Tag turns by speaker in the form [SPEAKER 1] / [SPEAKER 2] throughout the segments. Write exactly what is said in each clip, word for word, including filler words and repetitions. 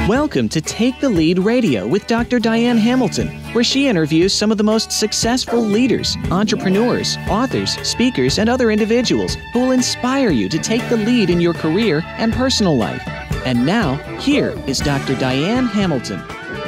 [SPEAKER 1] Welcome to Take the Lead Radio with Doctor Diane Hamilton, where she interviews some of the most successful leaders, entrepreneurs, authors, speakers, and other individuals who will inspire you to take the lead in your career and personal life. And now, here is Doctor Diane Hamilton.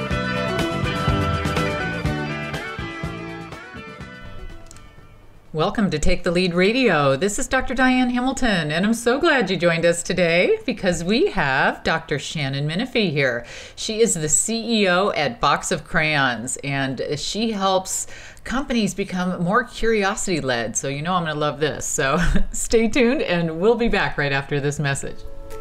[SPEAKER 2] Welcome to Take the Lead Radio. This is Doctor Diane Hamilton, and I'm so glad you joined us today because we have Doctor Shannon Minifie here. She is the C E O at Box of Crayons, and she helps companies become more curiosity-led. So you know I'm going to love this. So stay tuned, and we'll be back right after this message.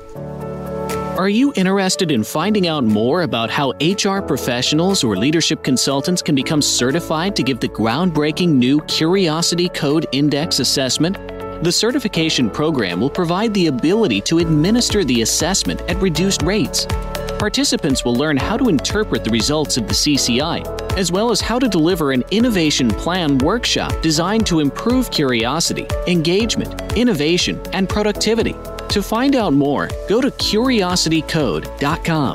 [SPEAKER 1] Are you interested in finding out more about how H R professionals or leadership consultants can become certified to give the groundbreaking new Curiosity Code Index assessment? The certification program will provide the ability to administer the assessment at reduced rates. Participants will learn how to interpret the results of the C C I, as well as how to deliver an innovation plan workshop designed to improve curiosity, engagement, innovation, and productivity. To find out more, go to curiosity code dot com.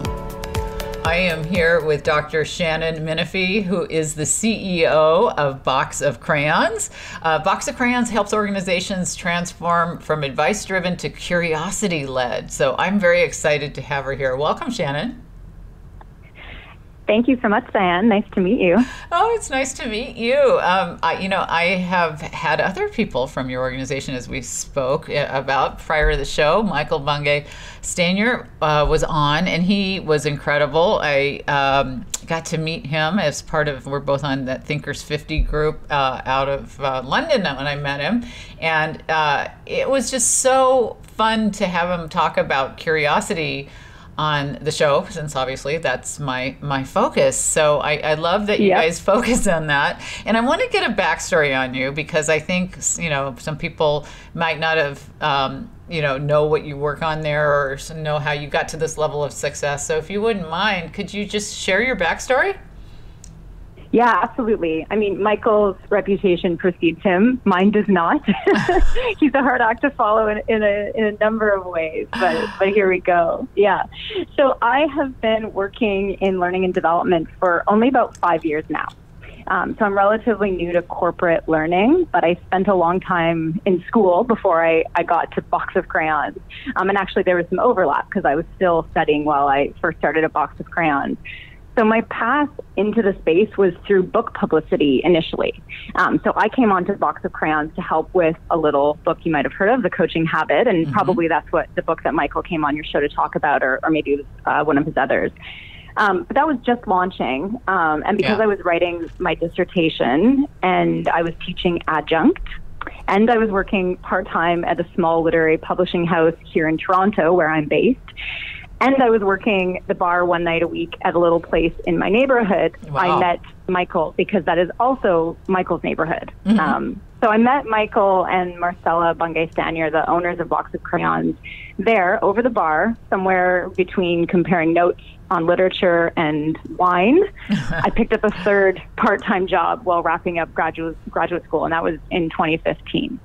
[SPEAKER 2] I am here with Doctor Shannon Minifie, who is the C E O of Box of Crayons. Uh, Box of Crayons helps organizations transform from advice-driven to curiosity-led. So I'm very excited to have her here. Welcome, Shannon.
[SPEAKER 3] Thank you so much, Diane. Nice to meet you.
[SPEAKER 2] Oh, it's nice to meet you. Um, I, you know, I have had other people from your organization, as we spoke about prior to the show. Michael Bungay Stanier uh, was on, and he was incredible. I um, got to meet him as part of, we're both on that Thinkers fifty group uh, out of uh, London when I met him. And uh, it was just so fun to have him talk about curiosity on the show, since obviously that's my my focus. So I, I love that you
[SPEAKER 3] yep.
[SPEAKER 2] guys focus on that. And I want to get a backstory on you because I think, you know, some people might not have, um, you know, know what you work on there or know how you got to this level of success. So if you wouldn't mind, could you just share your backstory?
[SPEAKER 3] Yeah, absolutely. I mean, Michael's reputation precedes him. Mine does not. He's a hard act to follow in, in, a, in a number of ways, but, but here we go. Yeah. So I have been working in learning and development for only about five years now. Um, so I'm relatively new to corporate learning, but I spent a long time in school before I, I got to Box of Crayons. Um, and actually there was some overlap because I was still studying while I first started at Box of Crayons. So my path into the space was through book publicity initially. Um, so I came onto Box of Crayons to help with a little book you might have heard of, The Coaching Habit, and mm-hmm. probably that's what the book that Michael came on your show to talk about, or, or maybe it was uh, one of his others. Um, but that was just launching, um, and because yeah. I was writing my dissertation and I was teaching adjunct, and I was working part-time at a small literary publishing house here in Toronto, where I'm based, and I was working the bar one night a week at a little place in my neighborhood.
[SPEAKER 2] Wow.
[SPEAKER 3] I met Michael because that is also Michael's neighborhood.
[SPEAKER 2] Mm-hmm.
[SPEAKER 3] Um, so I met Michael and Marcella Bungay Stanier, the owners of Box of Crayons, there over the bar, somewhere between comparing notes on literature and wine. I picked up a third part-time job while wrapping up graduate graduate school, and that was in twenty fifteen.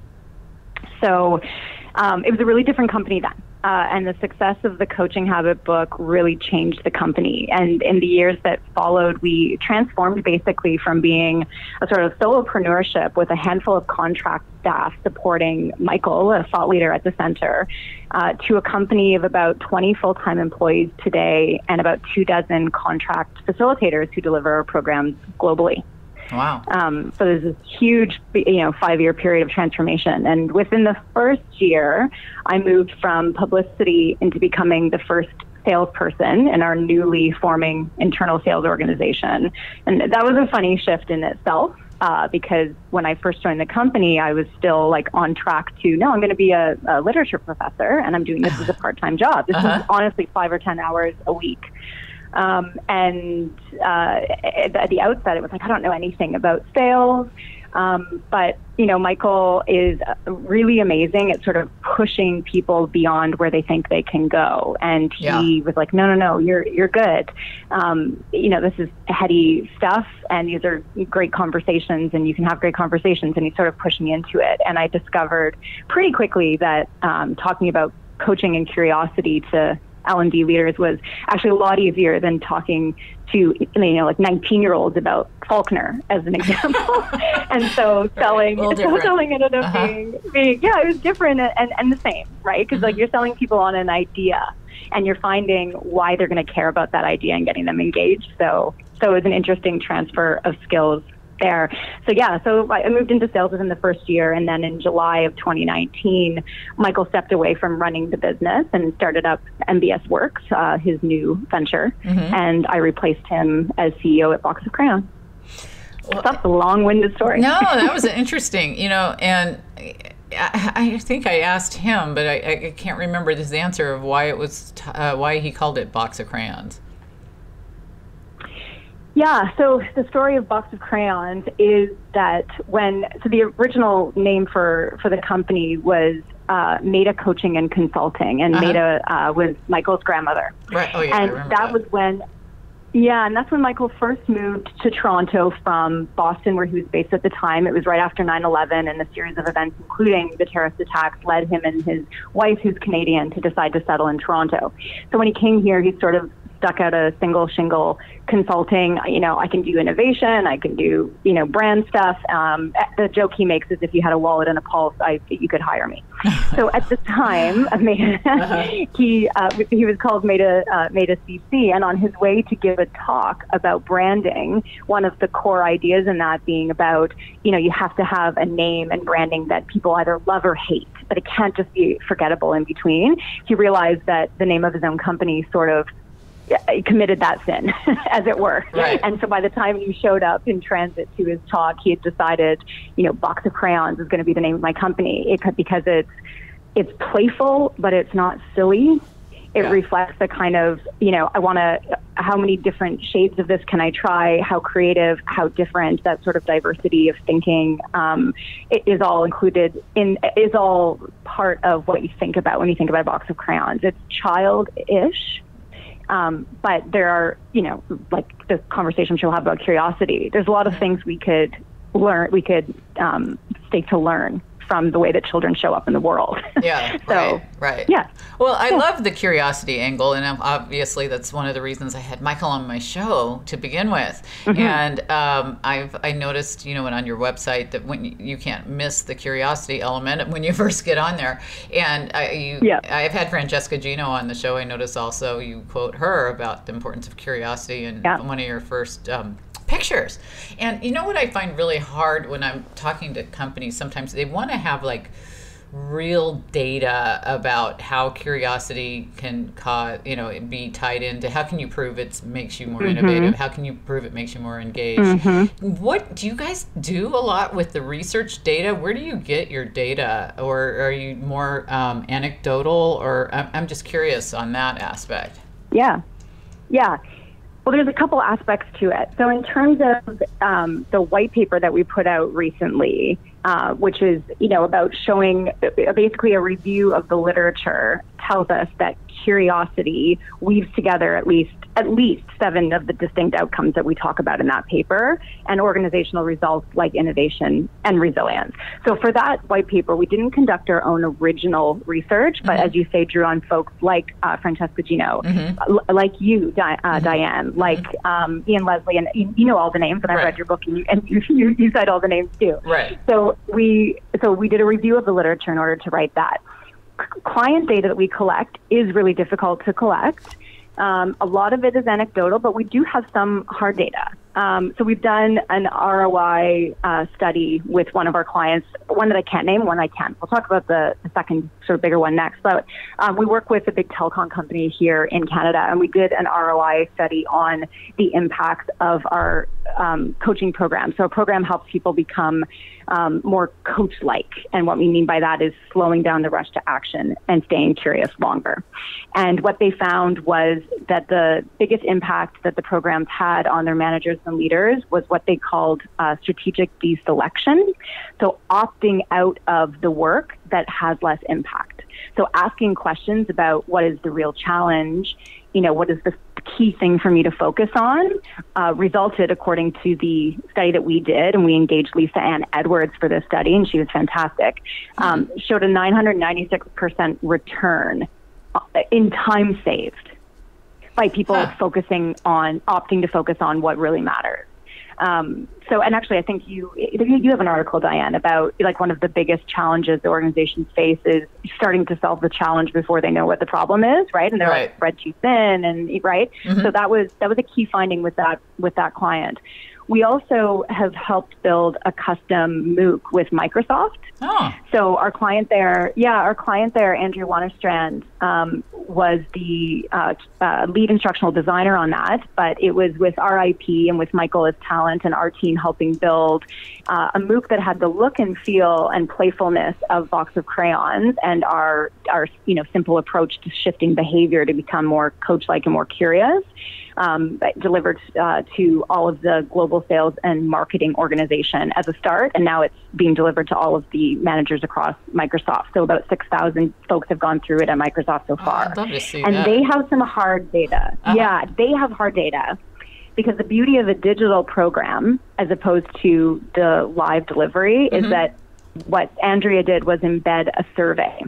[SPEAKER 3] So um, it was a really different company then. Uh, and the success of the Coaching Habit book really changed the company. And in the years that followed, we transformed basically from being a sort of solopreneurship with a handful of contract staff supporting Michael, a thought leader at the center, uh, to a company of about twenty full-time employees today and about two dozen contract facilitators who deliver our programs globally.
[SPEAKER 2] Wow.
[SPEAKER 3] Um, so there's this huge, you know, five-year period of transformation. And within the first year, I moved from publicity into becoming the first salesperson in our newly forming internal sales organization. And that was a funny shift in itself, uh, because when I first joined the company, I was still like on track to, no, I'm going to be a, a literature professor, and I'm doing this as a part-time job. This uh-huh. is honestly five or ten hours a week. Um, and uh, at the outset, it was like, I don't know anything about sales. Um, but, you know, Michael is really amazing at sort of pushing people beyond where they think they can go. And he yeah. was like, no, no, no, you're you're good. Um, you know, this is heady stuff, and these are great conversations, and you can have great conversations. And he sort of pushed me into it. And I discovered pretty quickly that um, talking about coaching and curiosity to L and D leaders was actually a lot easier than talking to, you know, like nineteen year olds about Faulkner as an example. And so selling,
[SPEAKER 2] right.
[SPEAKER 3] so selling ended up
[SPEAKER 2] uh-huh.
[SPEAKER 3] being, being, yeah, it was different and, and the same, right? Because mm-hmm. like you're selling people on an idea and you're finding why they're going to care about that idea and getting them engaged. So, so it was an interesting transfer of skills there. So yeah, so I moved into sales within the first year, and then in July of twenty nineteen, Michael stepped away from running the business and started up M B S Works, uh, his new venture, mm-hmm. and I replaced him as C E O at Box of Crayons. Well, that's a long-winded story.
[SPEAKER 2] No, that was interesting, you know, and I, I think I asked him, but I, I can't remember his answer of why it was, t- uh, why he called it Box of Crayons.
[SPEAKER 3] Yeah, so the story of Box of Crayons is that when, so the original name for, for the company was uh, Maida Coaching and Consulting, and uh-huh. Maida uh, was Michael's grandmother.
[SPEAKER 2] Right, oh yeah,
[SPEAKER 3] and
[SPEAKER 2] I remember
[SPEAKER 3] that,
[SPEAKER 2] that
[SPEAKER 3] was when, yeah, and that's when Michael first moved to Toronto from Boston, where he was based at the time. It was right after nine eleven, and a series of events, including the terrorist attacks, led him and his wife, who's Canadian, to decide to settle in Toronto. So when he came here, he sort of stuck out a single shingle consulting. You know, I can do innovation, I can do, you know, brand stuff. Um, the joke he makes is if you had a wallet and a pulse, I, you could hire me. So at the time, uh-huh. he uh, he was called Maida, uh, Maida C C, and on his way to give a talk about branding, one of the core ideas in that being about, you know, you have to have a name and branding that people either love or hate, but it can't just be forgettable in between. He realized that the name of his own company sort of committed that sin, as it were.
[SPEAKER 2] Right.
[SPEAKER 3] And so by the time he showed up in transit to his talk, he had decided, you know, Box of Crayons is going to be the name of my company, it, because it's it's playful, but it's not silly. It yeah. reflects the kind of, you know, I want to, how many different shades of this can I try? How creative, how different, that sort of diversity of thinking um, it is all included in, is all part of what you think about when you think about Box of Crayons. It's childish. Um, but there are, you know, like the conversation she'll have about curiosity. There's a lot of things we could learn, we could um, stake to learn from the way that children show up in the world.
[SPEAKER 2] Yeah,
[SPEAKER 3] so,
[SPEAKER 2] right, right.
[SPEAKER 3] Yeah.
[SPEAKER 2] Well, I
[SPEAKER 3] yeah.
[SPEAKER 2] love the curiosity angle, and obviously that's one of the reasons I had Michael on my show to begin with. Mm-hmm. And um, I've I noticed, you know, when on your website that when you, you can't miss the curiosity element when you first get on there. And I, you,
[SPEAKER 3] yeah.
[SPEAKER 2] I've had Francesca Gino on the show. I noticed also you quote her about the importance of curiosity in yeah. one of your first um, pictures. And you know what I find really hard when I'm talking to companies, sometimes they want to have like real data about how curiosity can cause, you know, be tied into how can you prove it makes you more mm-hmm. innovative? How can you prove it makes you more engaged? Mm-hmm. What do you guys do a lot with the research data? Where do you get your data, or are you more um, anecdotal? Or I'm, I'm just curious on that aspect.
[SPEAKER 3] Yeah, yeah. Well, there's a couple aspects to it. So in terms of um, the white paper that we put out recently, uh, which is, you know, about showing basically a review of the literature, tells us that curiosity weaves together at least at least seven of the distinct outcomes that we talk about in that paper, and organizational results like innovation and resilience. So for that white paper, we didn't conduct our own original research, but mm-hmm. as you say, drew on folks like uh, Francesca Gino, mm-hmm. l- like you, Di- uh, mm-hmm. Diane, like mm-hmm. um, Ian Leslie, and you, you know all the names, and right. I read your book, and, you, and you, you, you cite all the names too.
[SPEAKER 2] Right.
[SPEAKER 3] So we so we did a review of the literature in order to write that. C- client data that we collect is really difficult to collect. Um, a lot of it is anecdotal, but we do have some hard data. Um, so we've done an R O I uh, study with one of our clients, one that I can't name, one I can. We'll talk about the, the second sort of bigger one next. But um, we work with a big telecom company here in Canada, and we did an R O I study on the impact of our um, coaching program. So a program helps people become um, more coach-like. And what we mean by that is slowing down the rush to action and staying curious longer. And what they found was that the biggest impact that the programs had on their managers and leaders was what they called uh, strategic deselection. So opting out of the work that has less impact. So asking questions about what is the real challenge, you know, what is the key thing for me to focus on, uh, resulted, according to the study that we did, and we engaged Lisa Ann Edwards for this study, and she was fantastic, um, showed a nine hundred ninety-six percent return in time saved by people
[SPEAKER 2] Huh.
[SPEAKER 3] focusing on, opting to focus on what really matters. Um, so, and actually, I think you you have an article, Diane, about like one of the biggest challenges the organizations face is starting to solve the challenge before they know what the problem is, right? And they're
[SPEAKER 2] Right.
[SPEAKER 3] like spread too thin, and right.
[SPEAKER 2] Mm-hmm.
[SPEAKER 3] So that was that was a key finding with that with that client. We also have helped build a custom MOOC with Microsoft.
[SPEAKER 2] Oh.
[SPEAKER 3] So our client there, yeah, our client there, Andrew Wannerstrand, um, was the uh, uh, lead instructional designer on that, but it was with our I P and with Michael as talent and our team helping build uh, a MOOC that had the look and feel and playfulness of Box of Crayons and our, our you know, simple approach to shifting behavior to become more coach-like and more curious. Um, delivered uh, to all of the global sales and marketing organization as a start, and now it's being delivered to all of the managers across Microsoft. So about six thousand folks have gone through it at Microsoft so far.
[SPEAKER 2] Oh, I'd love to see
[SPEAKER 3] and
[SPEAKER 2] that.
[SPEAKER 3] they have some hard data.
[SPEAKER 2] Uh-huh.
[SPEAKER 3] Yeah, they have hard data because the beauty of a digital program as opposed to the live delivery
[SPEAKER 2] Mm-hmm.
[SPEAKER 3] is that what Andrea did was embed a survey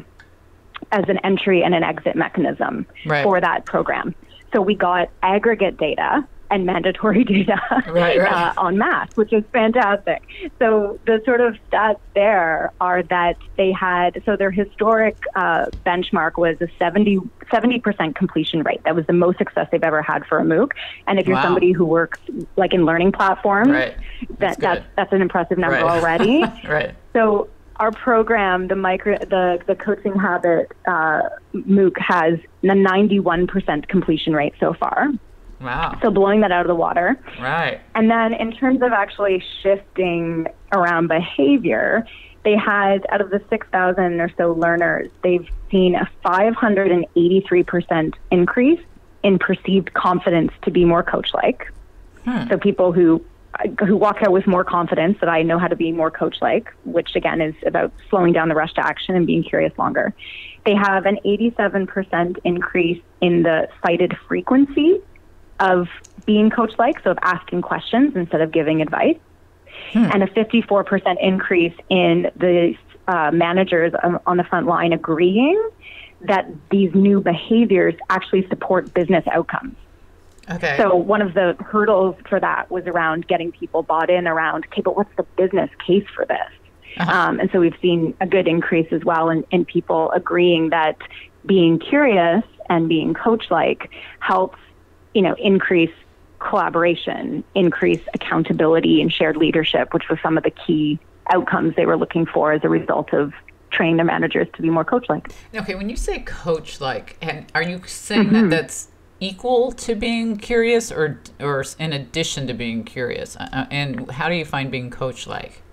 [SPEAKER 3] as an entry and an exit mechanism
[SPEAKER 2] Right.
[SPEAKER 3] for that program. So we got aggregate data and mandatory data
[SPEAKER 2] Right, right.
[SPEAKER 3] uh, en masse, which is fantastic. So the sort of stats there are that they had, so their historic uh, benchmark was a seventy, seventy percent completion rate. That was the most success they've ever had for a MOOC. And if you're
[SPEAKER 2] Wow.
[SPEAKER 3] somebody who works like in learning platforms,
[SPEAKER 2] Right.
[SPEAKER 3] that,
[SPEAKER 2] That's
[SPEAKER 3] that's,
[SPEAKER 2] good.
[SPEAKER 3] that's an impressive number
[SPEAKER 2] Right.
[SPEAKER 3] already.
[SPEAKER 2] Right.
[SPEAKER 3] So our program, the micro, the, the Coaching Habit uh, MOOC has a ninety-one percent completion rate so far.
[SPEAKER 2] Wow.
[SPEAKER 3] So blowing that out of the water.
[SPEAKER 2] Right.
[SPEAKER 3] And then in terms of actually shifting around behavior, they had, out of the six thousand or so learners, they've seen a five hundred eighty-three percent increase in perceived confidence to be more coach-like.
[SPEAKER 2] Hmm.
[SPEAKER 3] So people who who walk out with more confidence that I know how to be more coach-like, which again is about slowing down the rush to action and being curious longer. They have an eighty-seven percent increase in the cited frequency of being coach-like, so of asking questions instead of giving advice, hmm. and a fifty-four percent increase in the uh, managers um, on the front line agreeing that these new behaviors actually support business outcomes.
[SPEAKER 2] Okay.
[SPEAKER 3] So one of the hurdles for that was around getting people bought in around, okay, but what's the business case for this?
[SPEAKER 2] Uh-huh.
[SPEAKER 3] Um, and so we've seen a good increase as well in, in people agreeing that being curious and being coach-like helps, you know, increase collaboration, increase accountability and shared leadership, which was some of the key outcomes they were looking for as a result of training their managers to be more coach-like.
[SPEAKER 2] Okay, when you say coach-like, and are you saying
[SPEAKER 3] Mm-hmm.
[SPEAKER 2] that that's equal to being curious, or or in addition to being curious? Uh, and how do you find being coach-like?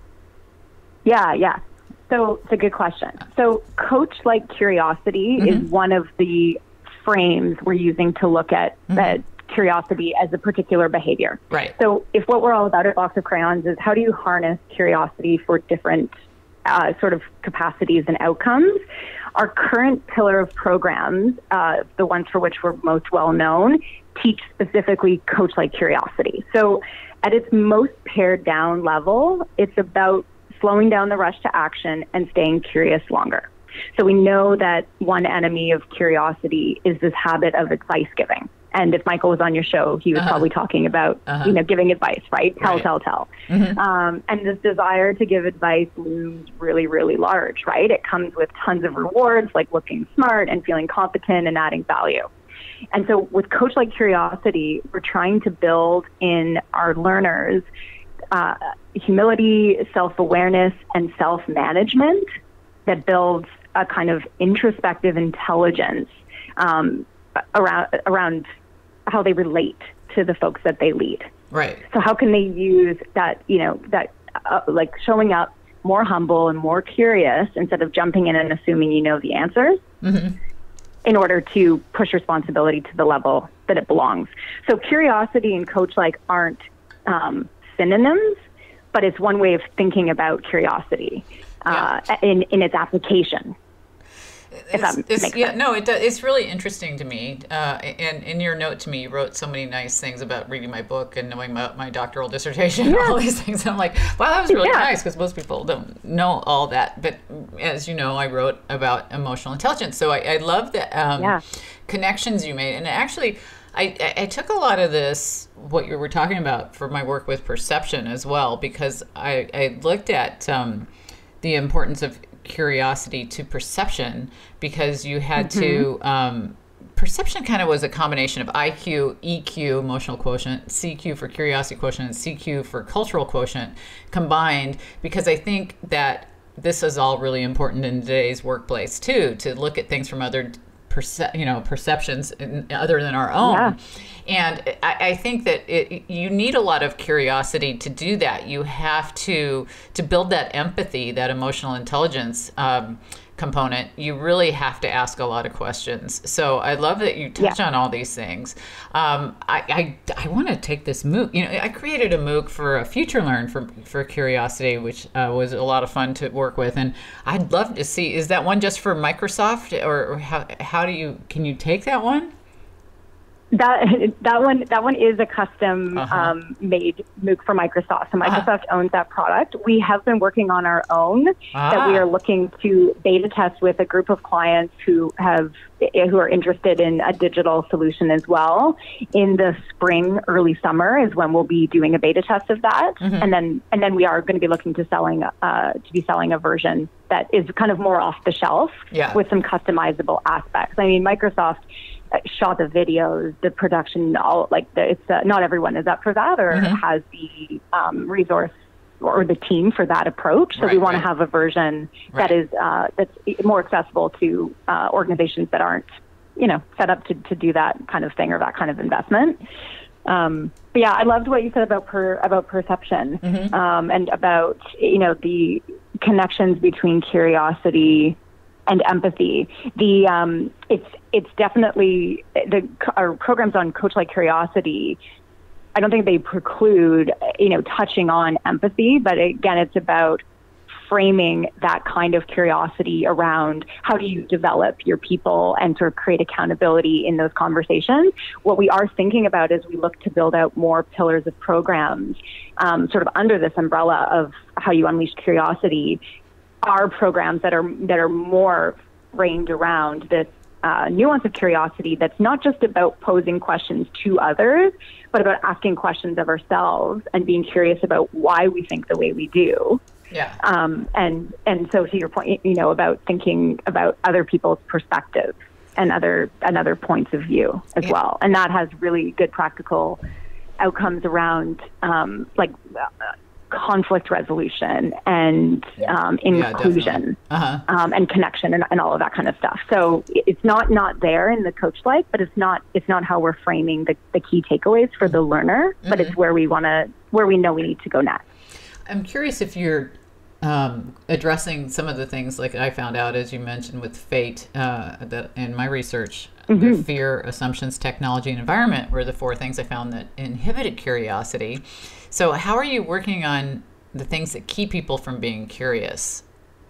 [SPEAKER 3] Yeah, yeah. So it's a good question. So coach-like curiosity
[SPEAKER 2] Mm-hmm.
[SPEAKER 3] is one of the frames we're using to look at
[SPEAKER 2] Mm-hmm.
[SPEAKER 3] that curiosity as a particular behavior.
[SPEAKER 2] Right.
[SPEAKER 3] So if what we're all about at Box of Crayons is how do you harness curiosity for different uh, sort of capacities and outcomes, our current pillar of programs, uh, the ones for which we're most well known, teach specifically coach-like curiosity. So at its most pared down level, it's about slowing down the rush to action and staying curious longer. So we know that one enemy of curiosity is this habit of advice giving. And if Michael was on your show, he was
[SPEAKER 2] Uh-huh.
[SPEAKER 3] probably talking about,
[SPEAKER 2] Uh-huh.
[SPEAKER 3] you know, giving advice, right? Tell,
[SPEAKER 2] Right.
[SPEAKER 3] tell, tell.
[SPEAKER 2] Mhm.
[SPEAKER 3] Um, and this desire to give advice looms really, really large, right? It comes with tons of rewards, like looking smart and feeling competent and adding value. And so with coach-like curiosity, we're trying to build in our learners uh, humility, self-awareness, and self-management that builds a kind of introspective intelligence um, around around how they relate to the folks that they lead.
[SPEAKER 2] Right.
[SPEAKER 3] So how can they use that, you know, that uh, like showing up more humble and more curious instead of jumping in and assuming you know the answers
[SPEAKER 2] Mm-hmm.
[SPEAKER 3] in order to push responsibility to the level that it belongs. So curiosity and coach-like aren't um, synonyms, but it's one way of thinking about curiosity uh, in, in its application. If that
[SPEAKER 2] It's, it's,
[SPEAKER 3] makes
[SPEAKER 2] yeah,
[SPEAKER 3] sense.
[SPEAKER 2] no, it does. It's really interesting to me. Uh, and in your note to me, you wrote so many nice things about reading my book and knowing about my doctoral dissertation and all these things. I'm like, wow, that was really
[SPEAKER 3] Yeah.
[SPEAKER 2] nice, because most people don't know all that. But as you know, I wrote about emotional intelligence. So I, I love the um,
[SPEAKER 3] Yeah.
[SPEAKER 2] connections you made. And actually, I, I I took a lot of this, what you were talking about, for my work with perception as well, because I, I looked at um, the importance of curiosity to perception, because you had
[SPEAKER 3] Mm-hmm.
[SPEAKER 2] to, um, perception kind of was a combination of I Q, E Q, emotional quotient, C Q for curiosity quotient, and C Q for cultural quotient combined, because I think that this is all really important in today's workplace too, to look at things from other perce- you know, perceptions in, other than our own.
[SPEAKER 3] Yeah.
[SPEAKER 2] And I, I think that it, you need a lot of curiosity to do that. You have to, to build that empathy, that emotional intelligence um, component, you really have to ask a lot of questions. So I love that you touch
[SPEAKER 3] Yeah.
[SPEAKER 2] on all these things. Um, I, I, I want to take this MOOC. You know, I created a MOOC for a Future Learn for, for Curiosity, which uh, was a lot of fun to work with. And I'd love to see, is that one just for Microsoft, or, or how, how do you, can you take that one?
[SPEAKER 3] That that one that one is a custom
[SPEAKER 2] Uh-huh.
[SPEAKER 3] um, made MOOC for Microsoft. So Microsoft owns that product. We have been working on our own that we
[SPEAKER 2] Ah.
[SPEAKER 3] are looking to beta test with a group of clients who have who are interested in a digital solution as well. In the spring, early summer is when we'll be doing a beta test of that,
[SPEAKER 2] Mm-hmm.
[SPEAKER 3] and then and then we are going to be looking to selling uh, to be selling a version that is kind of more off the shelf
[SPEAKER 2] Yeah.
[SPEAKER 3] with some customizable aspects. I mean, Microsoft shot the videos, the production, all like the, it's uh, not everyone is up for that or
[SPEAKER 2] Mm-hmm.
[SPEAKER 3] has the um, resource or the team for that approach. So we
[SPEAKER 2] Right,
[SPEAKER 3] want
[SPEAKER 2] right.
[SPEAKER 3] to have a version
[SPEAKER 2] Right.
[SPEAKER 3] that is uh, that's more accessible to uh, organizations that aren't, you know, set up to, to do that kind of thing or that kind of investment. Um, but yeah, I loved what you said about per, about perception
[SPEAKER 2] Mm-hmm.
[SPEAKER 3] um, and about, you know, the connections between curiosity and empathy. The um, it's it's definitely the our programs on Coach Like Curiosity. I don't think they preclude, you know, touching on empathy, but again, it's about framing that kind of curiosity around how do you develop your people and sort of create accountability in those conversations. What we are thinking about as we look to build out more pillars of programs, um, sort of under this umbrella of how you unleash curiosity, are programs that are that are more framed around this uh, nuance of curiosity that's not just about posing questions to others, but about asking questions of ourselves and being curious about why we think the way we do.
[SPEAKER 2] Yeah.
[SPEAKER 3] Um, and and so to your point, you know, about thinking about other people's perspectives and other and other points of view as
[SPEAKER 2] Yeah.
[SPEAKER 3] well, and that has really good practical outcomes around um, like. Uh, conflict resolution and um, inclusion
[SPEAKER 2] Yeah, uh-huh.
[SPEAKER 3] um, and connection and, and all of that kind of stuff. So it's not not there in the Coach Like, but it's not it's not how we're framing the, the key takeaways for the learner, but
[SPEAKER 2] Mm-hmm.
[SPEAKER 3] it's where we want to where we know we need to go next.
[SPEAKER 2] I'm curious if you're um, addressing some of the things like I found out, as you mentioned, with FATE, uh, that in my research,
[SPEAKER 3] Mm-hmm.
[SPEAKER 2] the fear, assumptions, technology, and environment were the four things I found that inhibited curiosity. So how are you working on the things that keep people from being curious?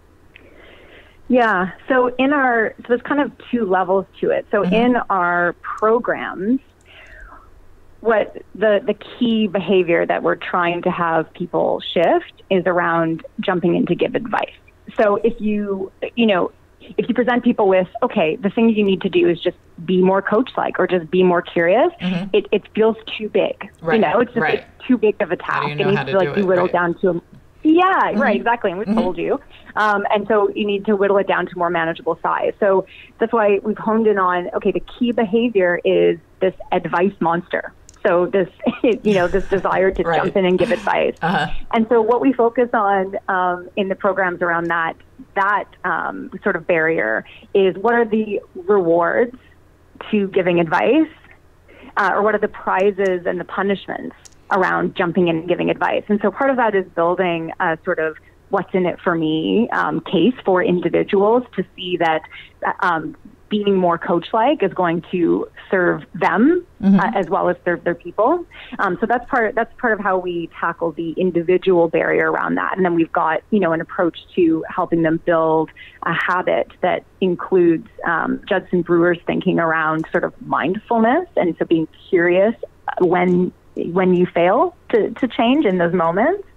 [SPEAKER 3] Yeah. So in our so there's kind of two levels to it. So
[SPEAKER 2] Mm-hmm.
[SPEAKER 3] in our programs, what the the key behavior that we're trying to have people shift is around jumping in to give advice. So if you you know if you present people with, okay, the thing you need to do is just be more coach-like or just be more curious,
[SPEAKER 2] Mm-hmm.
[SPEAKER 3] it, it feels too big.
[SPEAKER 2] Right,
[SPEAKER 3] You know, it's just
[SPEAKER 2] right.
[SPEAKER 3] it's too big of a
[SPEAKER 2] How do
[SPEAKER 3] task.
[SPEAKER 2] you know
[SPEAKER 3] it needs
[SPEAKER 2] how to
[SPEAKER 3] to like
[SPEAKER 2] do
[SPEAKER 3] be
[SPEAKER 2] it?
[SPEAKER 3] whittled
[SPEAKER 2] Right.
[SPEAKER 3] down to a Yeah, right, exactly. And we told you. Um, and so you need to whittle it down to more manageable size. So that's why we've honed in on, okay, the key behavior is this advice monster. So this, you know, this desire to
[SPEAKER 2] Right.
[SPEAKER 3] jump in and give advice.
[SPEAKER 2] Uh-huh.
[SPEAKER 3] And so what we focus on um, in the programs around that, that um, sort of barrier is what are the rewards to giving advice, uh, or what are the prizes and the punishments around jumping in and giving advice. And so part of that is building a sort of what's in it for me um, case for individuals to see that um, being more coach-like is going to serve them
[SPEAKER 2] Mm-hmm.
[SPEAKER 3] uh, as well as serve their people. Um, so that's part that's part of how we tackle the individual barrier around that. And then we've got, you know, an approach to helping them build a habit that includes um, Judson Brewer's thinking around sort of mindfulness, and so being curious when when you fail to, to change in those moments.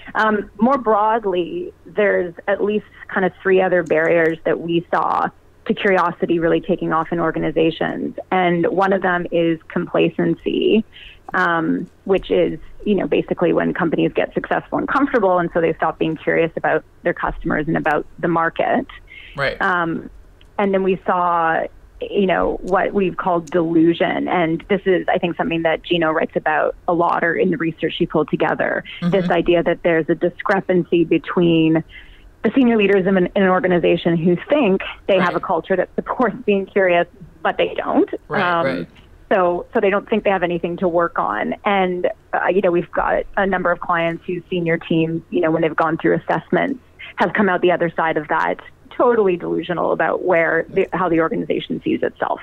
[SPEAKER 3] Um, more broadly, there's at least kind of three other barriers that we saw to curiosity really taking off in organizations. And one of them is complacency, um, which is, you know, basically when companies get successful and comfortable, and so they stop being curious about their customers and about the market.
[SPEAKER 2] Right.
[SPEAKER 3] Um, and then we saw, you know, what we've called delusion. And this is, I think, something that Gino writes about a lot, or in the research she pulled together, mm-hmm. this idea that there's a discrepancy between the senior leaders in an, in an organization who think they right. have a culture that supports being curious, but they don't.
[SPEAKER 2] Right,
[SPEAKER 3] um,
[SPEAKER 2] right.
[SPEAKER 3] So, so they don't think they have anything to work on. And, uh, you know, we've got a number of clients whose senior teams, you know, when they've gone through assessments, have come out the other side of that totally delusional about where, the, how the organization sees itself.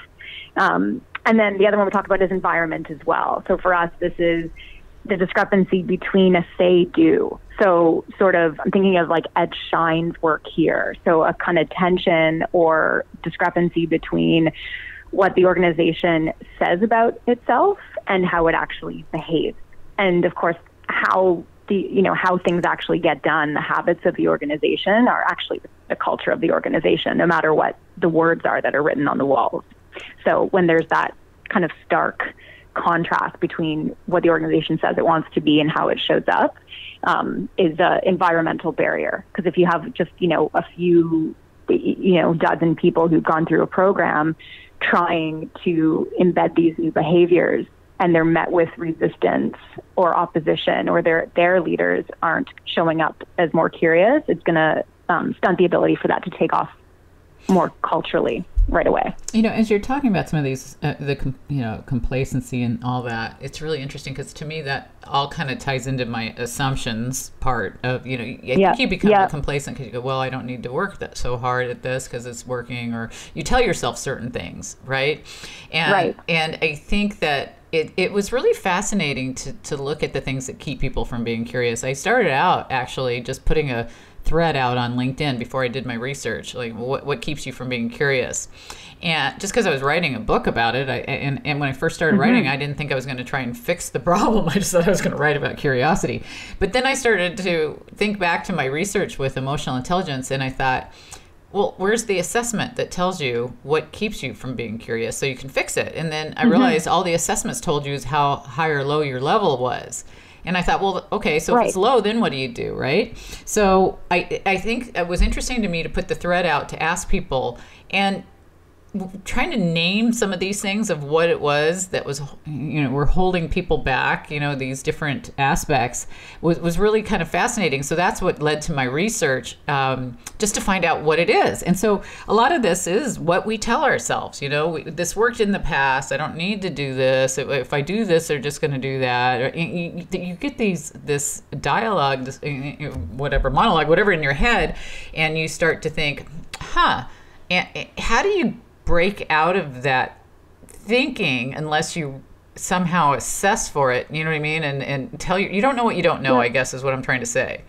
[SPEAKER 3] Um, and then the other one we talk about is environment as well. So for us, this is the discrepancy between a say-do. So sort of, I'm thinking of like Ed Shine's work here. So a kind of tension or discrepancy between what the organization says about itself and how it actually behaves. And of course, how the, you know, how things actually get done, the habits of the organization are actually the culture of the organization, no matter what the words are that are written on the walls. So when there's that kind of stark contrast between what the organization says it wants to be and how it shows up, um, is an environmental barrier. Because if you have just, you know, a few, you know, dozen people who've gone through a program trying to embed these new behaviors, and they're met with resistance or opposition, or their their leaders aren't showing up as more curious, it's going to um, stunt the ability for that to take off more culturally right away.
[SPEAKER 2] You know, as you're talking about some of these, uh, the com- you know, complacency and all that, it's really interesting because to me that all kind of ties into my assumptions part of, you know, I
[SPEAKER 3] yeah.
[SPEAKER 2] think you become
[SPEAKER 3] yeah.
[SPEAKER 2] complacent because you go, well, I don't need to work that so hard at this because it's working, or you tell yourself certain things, right? And
[SPEAKER 3] right.
[SPEAKER 2] and I think that It, it was really fascinating to, to look at the things that keep people from being curious. I started out actually just putting a thread out on LinkedIn before I did my research, like what, what keeps you from being curious. And just because I was writing a book about it, I, and, and when I first started mm-hmm. writing, I didn't think I was going to try and fix the problem. I just thought I was going to write about curiosity. But then I started to think back to my research with emotional intelligence, and I thought, well, where's the assessment that tells you what keeps you from being curious so you can fix it? And then I realized mm-hmm. all the assessments told you is how high or low your level was. And I thought, well, okay, so right. if it's low, then what do you do, right? So I I think it was interesting to me to put the thread out to ask people, and trying to name some of these things of what it was that was, you know, were holding people back, you know, these different aspects was, was really kind of fascinating. So that's what led to my research, um, just to find out what it is. And so a lot of this is what we tell ourselves, you know, we, this worked in the past, I don't need to do this. If, if I do this, they're just going to do that. Or you, you get these, this dialogue, this, whatever, monologue, whatever in your head, and you start to think, huh, and how do you break out of that thinking unless you somehow assess for it, you know what I mean? And and tell you, you don't know what you don't know, yeah. I guess is what I'm trying to say.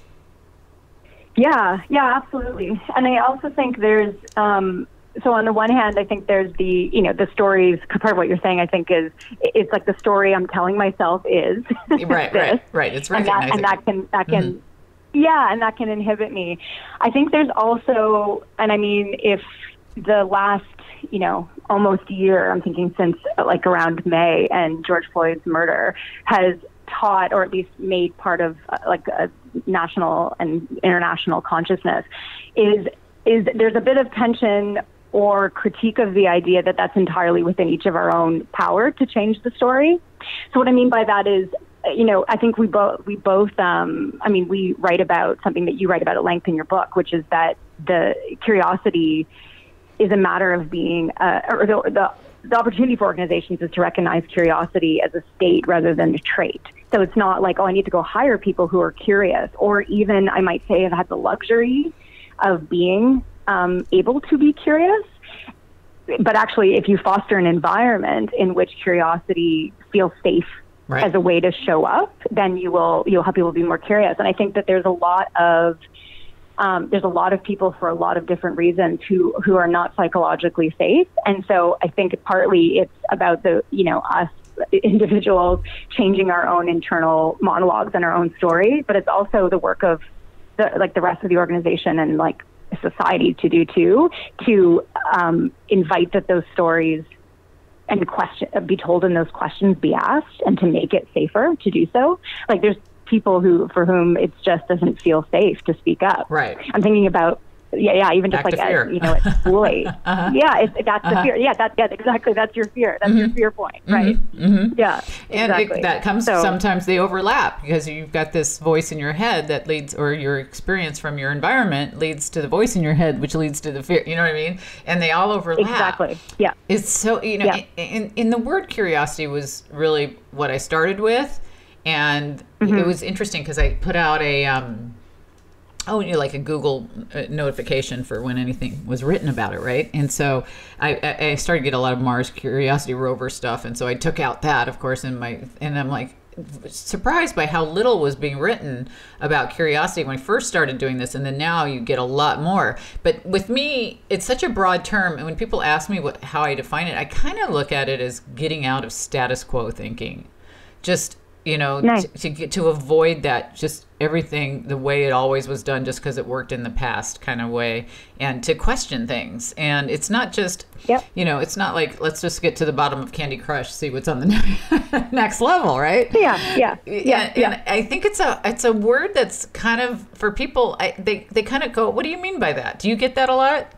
[SPEAKER 3] Yeah, yeah, absolutely. And I also think there's, um, so on the one hand, I think there's the, you know, the stories, part of what you're saying, I think is, it's like the story I'm telling myself is.
[SPEAKER 2] Right, right, right. It's recognizing.
[SPEAKER 3] And that, and that can, that can, mm-hmm. yeah, and that can inhibit me. I think there's also, and I mean, if, the last, you know, almost year, I'm thinking since like around May and George Floyd's murder has taught, or at least made part of uh, like a national and international consciousness, is is there's a bit of tension or critique of the idea that that's entirely within each of our own power to change the story. So what I mean by that is, you know, I think we both, we both, um, I mean, we write about something that you write about at length in your book, which is that the curiosity is a matter of being, uh, or the, the, the opportunity for organizations is to recognize curiosity as a state rather than a trait. So it's not like, oh, I need to go hire people who are curious, or even I might say have had the luxury of being um, able to be curious. But actually, if you foster an environment in which curiosity feels safe right. as a way to show up, then you will, you'll help people be more curious. And I think that there's a lot of Um, there's a lot of people for a lot of different reasons who, who are not psychologically safe. And so I think partly it's about the, you know, us individuals changing our own internal monologues and our own story, but it's also the work of the, like the rest of the organization and like society to do too, to um, invite that those stories and question be told and those questions be asked, and to make it safer to do so. Like there's people who for whom it just doesn't feel safe to speak up.
[SPEAKER 2] Right.
[SPEAKER 3] I'm thinking about yeah, yeah, even just
[SPEAKER 2] Back
[SPEAKER 3] like
[SPEAKER 2] to
[SPEAKER 3] at, you know, at school age. uh-huh. Yeah, it's, that's
[SPEAKER 2] uh-huh.
[SPEAKER 3] the fear. Yeah, that, yeah, exactly. That's your fear. That's
[SPEAKER 2] mm-hmm.
[SPEAKER 3] your fear point, right?
[SPEAKER 2] Mm-hmm. Mm-hmm.
[SPEAKER 3] Yeah,
[SPEAKER 2] and
[SPEAKER 3] exactly.
[SPEAKER 2] it, that comes
[SPEAKER 3] so,
[SPEAKER 2] sometimes they overlap because you've got this voice in your head that leads, or your experience from your environment leads to the voice in your head, which leads to the fear. You know what I mean? And they all overlap.
[SPEAKER 3] Exactly. Yeah.
[SPEAKER 2] It's so you know, yeah. in in the word curiosity was really what I started with, and mm-hmm. it was interesting because I put out a. Um, Oh, you know, like a Google uh, notification for when anything was written about it, right? And so I, I started to get a lot of Mars Curiosity rover stuff, and so I took out that, of course, in my and I'm like surprised by how little was being written about curiosity when I first started doing this, and then now you get a lot more. But with me, it's such a broad term, and when people ask me what how I define it, I kind of look at it as getting out of status quo thinking, just. You know,
[SPEAKER 3] nice.
[SPEAKER 2] to, to get to avoid that, just everything the way it always was done, just because it worked in the past kind of way, and to question things. And it's not just,
[SPEAKER 3] yep.
[SPEAKER 2] you know, it's not like let's just get to the bottom of Candy Crush, see what's on the next level, right?
[SPEAKER 3] Yeah, yeah, yeah.
[SPEAKER 2] And,
[SPEAKER 3] yeah.
[SPEAKER 2] and I think it's a it's a word that's kind of for people. I, they they kind of go, what do you mean by that? Do you get that a lot?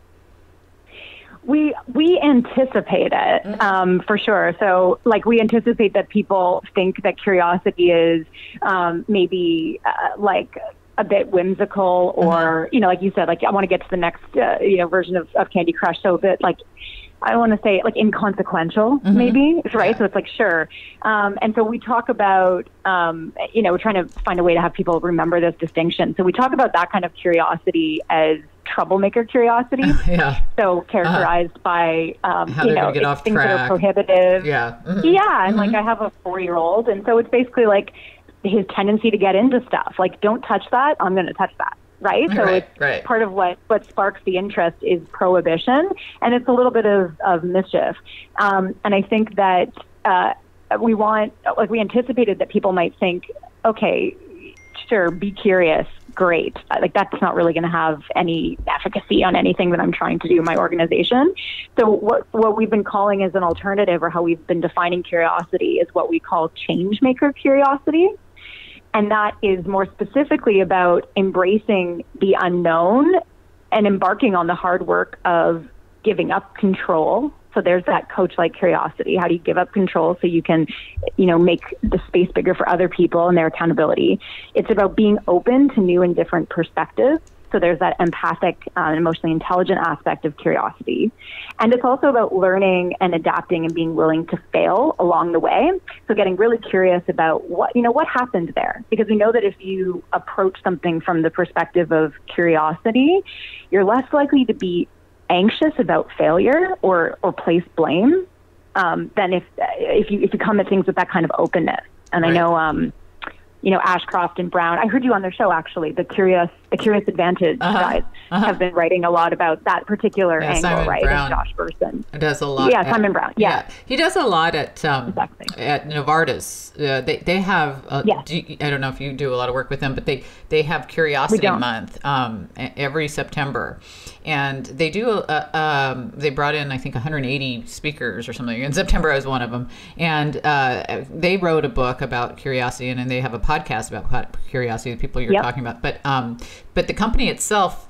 [SPEAKER 3] We we anticipate it um, for sure. So, like, we anticipate that people think that curiosity is um, maybe uh, like a bit whimsical, or mm-hmm. you know, like you said, like I want to get to the next uh, you know version of, of Candy Crush. So that like I want to say like inconsequential, mm-hmm. maybe right. Yeah. So it's like sure, um, and so we talk about um, you know we're trying to find a way to have people remember this distinction. So we talk about that kind of curiosity as troublemaker curiosity.
[SPEAKER 2] Yeah.
[SPEAKER 3] So characterized uh-huh. by, um,
[SPEAKER 2] How
[SPEAKER 3] you know,
[SPEAKER 2] get off
[SPEAKER 3] things
[SPEAKER 2] track.
[SPEAKER 3] that are prohibitive.
[SPEAKER 2] Yeah. Mm-hmm.
[SPEAKER 3] Yeah. And
[SPEAKER 2] mm-hmm.
[SPEAKER 3] like I have a four-year-old, and so it's basically like his tendency to get into stuff. Like, don't touch that. I'm going to touch that. Right. So
[SPEAKER 2] right,
[SPEAKER 3] it's
[SPEAKER 2] right.
[SPEAKER 3] part of what, what sparks the interest is prohibition, and it's a little bit of, of mischief. Um, and I think that uh, we want, like we anticipated that people might think, okay, sure, be curious. Great. Like that's not really going to have any efficacy on anything that I'm trying to do in my organization. So what what we've been calling as an alternative, or how we've been defining curiosity, is what we call change maker curiosity. And that is more specifically about embracing the unknown and embarking on the hard work of giving up control. So there's that coach-like curiosity. How do you give up control so you can, you know, make the space bigger for other people and their accountability? It's about being open to new and different perspectives. So there's that empathic uh, and emotionally intelligent aspect of curiosity. And it's also about learning and adapting and being willing to fail along the way. So getting really curious about what, you know, what happened there. Because we know that if you approach something from the perspective of curiosity, you're less likely to be anxious about failure or, or place blame um, than if if you if you come at things with that kind of openness. And right. I know, um, you know, Ashcroft and Brown. I heard you on their show actually. The Curious the Curious Advantage uh-huh. guys uh-huh. have been writing a lot about that particular
[SPEAKER 2] yeah,
[SPEAKER 3] angle,
[SPEAKER 2] Simon
[SPEAKER 3] right?
[SPEAKER 2] Brown
[SPEAKER 3] And Josh Burson
[SPEAKER 2] does a lot.
[SPEAKER 3] Yeah,
[SPEAKER 2] at,
[SPEAKER 3] Simon Brown. Yeah.
[SPEAKER 2] yeah, he does a lot at um,
[SPEAKER 3] exactly.
[SPEAKER 2] at Novartis. Uh, they they have. Uh,
[SPEAKER 3] yes.
[SPEAKER 2] do you, I don't know if you do a lot of work with them, but they they have Curiosity Month um, every September. And they do, uh, um, they brought in, I think, one hundred eighty speakers or something. In September, I was one of them. And uh, they wrote a book about curiosity, and, and they have a podcast about curiosity, the people you're
[SPEAKER 3] yep.
[SPEAKER 2] talking about. But um, but the company itself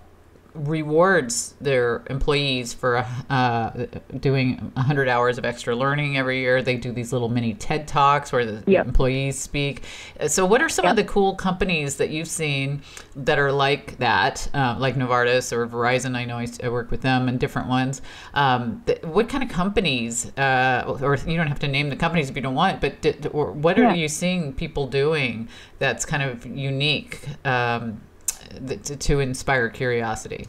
[SPEAKER 2] rewards their employees for uh, doing one hundred hours of extra learning every year. They do these little mini TED Talks where the
[SPEAKER 3] yep.
[SPEAKER 2] employees speak. So what are some yep. of the cool companies that you've seen that are like that, uh, like Novartis or Verizon? I know I, I work with them and different ones. Um, th- what kind of companies, uh, or you don't have to name the companies if you don't want, but d- or what are yeah. you seeing people doing that's kind of unique um, To, to inspire curiosity?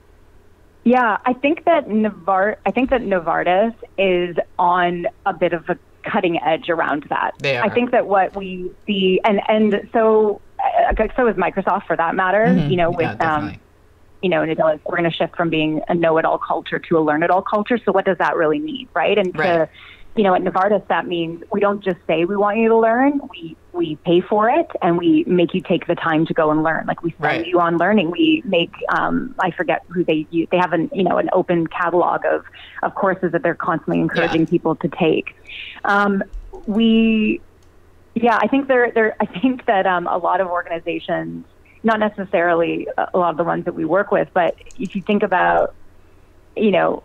[SPEAKER 3] Yeah, I think that Novar- I think that Novartis is on a bit of a cutting edge around that.
[SPEAKER 2] They are.
[SPEAKER 3] I think that what we see, and and so uh, so is Microsoft for that matter.
[SPEAKER 2] Mm-hmm.
[SPEAKER 3] You know, with
[SPEAKER 2] yeah,
[SPEAKER 3] um, you know, we're going to shift from being a know-it-all culture to a learn-it-all culture. So what does that really mean, right? And
[SPEAKER 2] right.
[SPEAKER 3] to you know, at Novartis, that means we don't just say we want you to learn. We we pay for it, and we make you take the time to go and learn. Like we send
[SPEAKER 2] Right.
[SPEAKER 3] you on learning. We make um, I forget who they use. They have an you know an open catalog of of courses that they're constantly encouraging
[SPEAKER 2] Yeah.
[SPEAKER 3] people to take. Um, we, yeah, I think there there I think that um, a lot of organizations, not necessarily a lot of the ones that we work with, but if you think about, you know,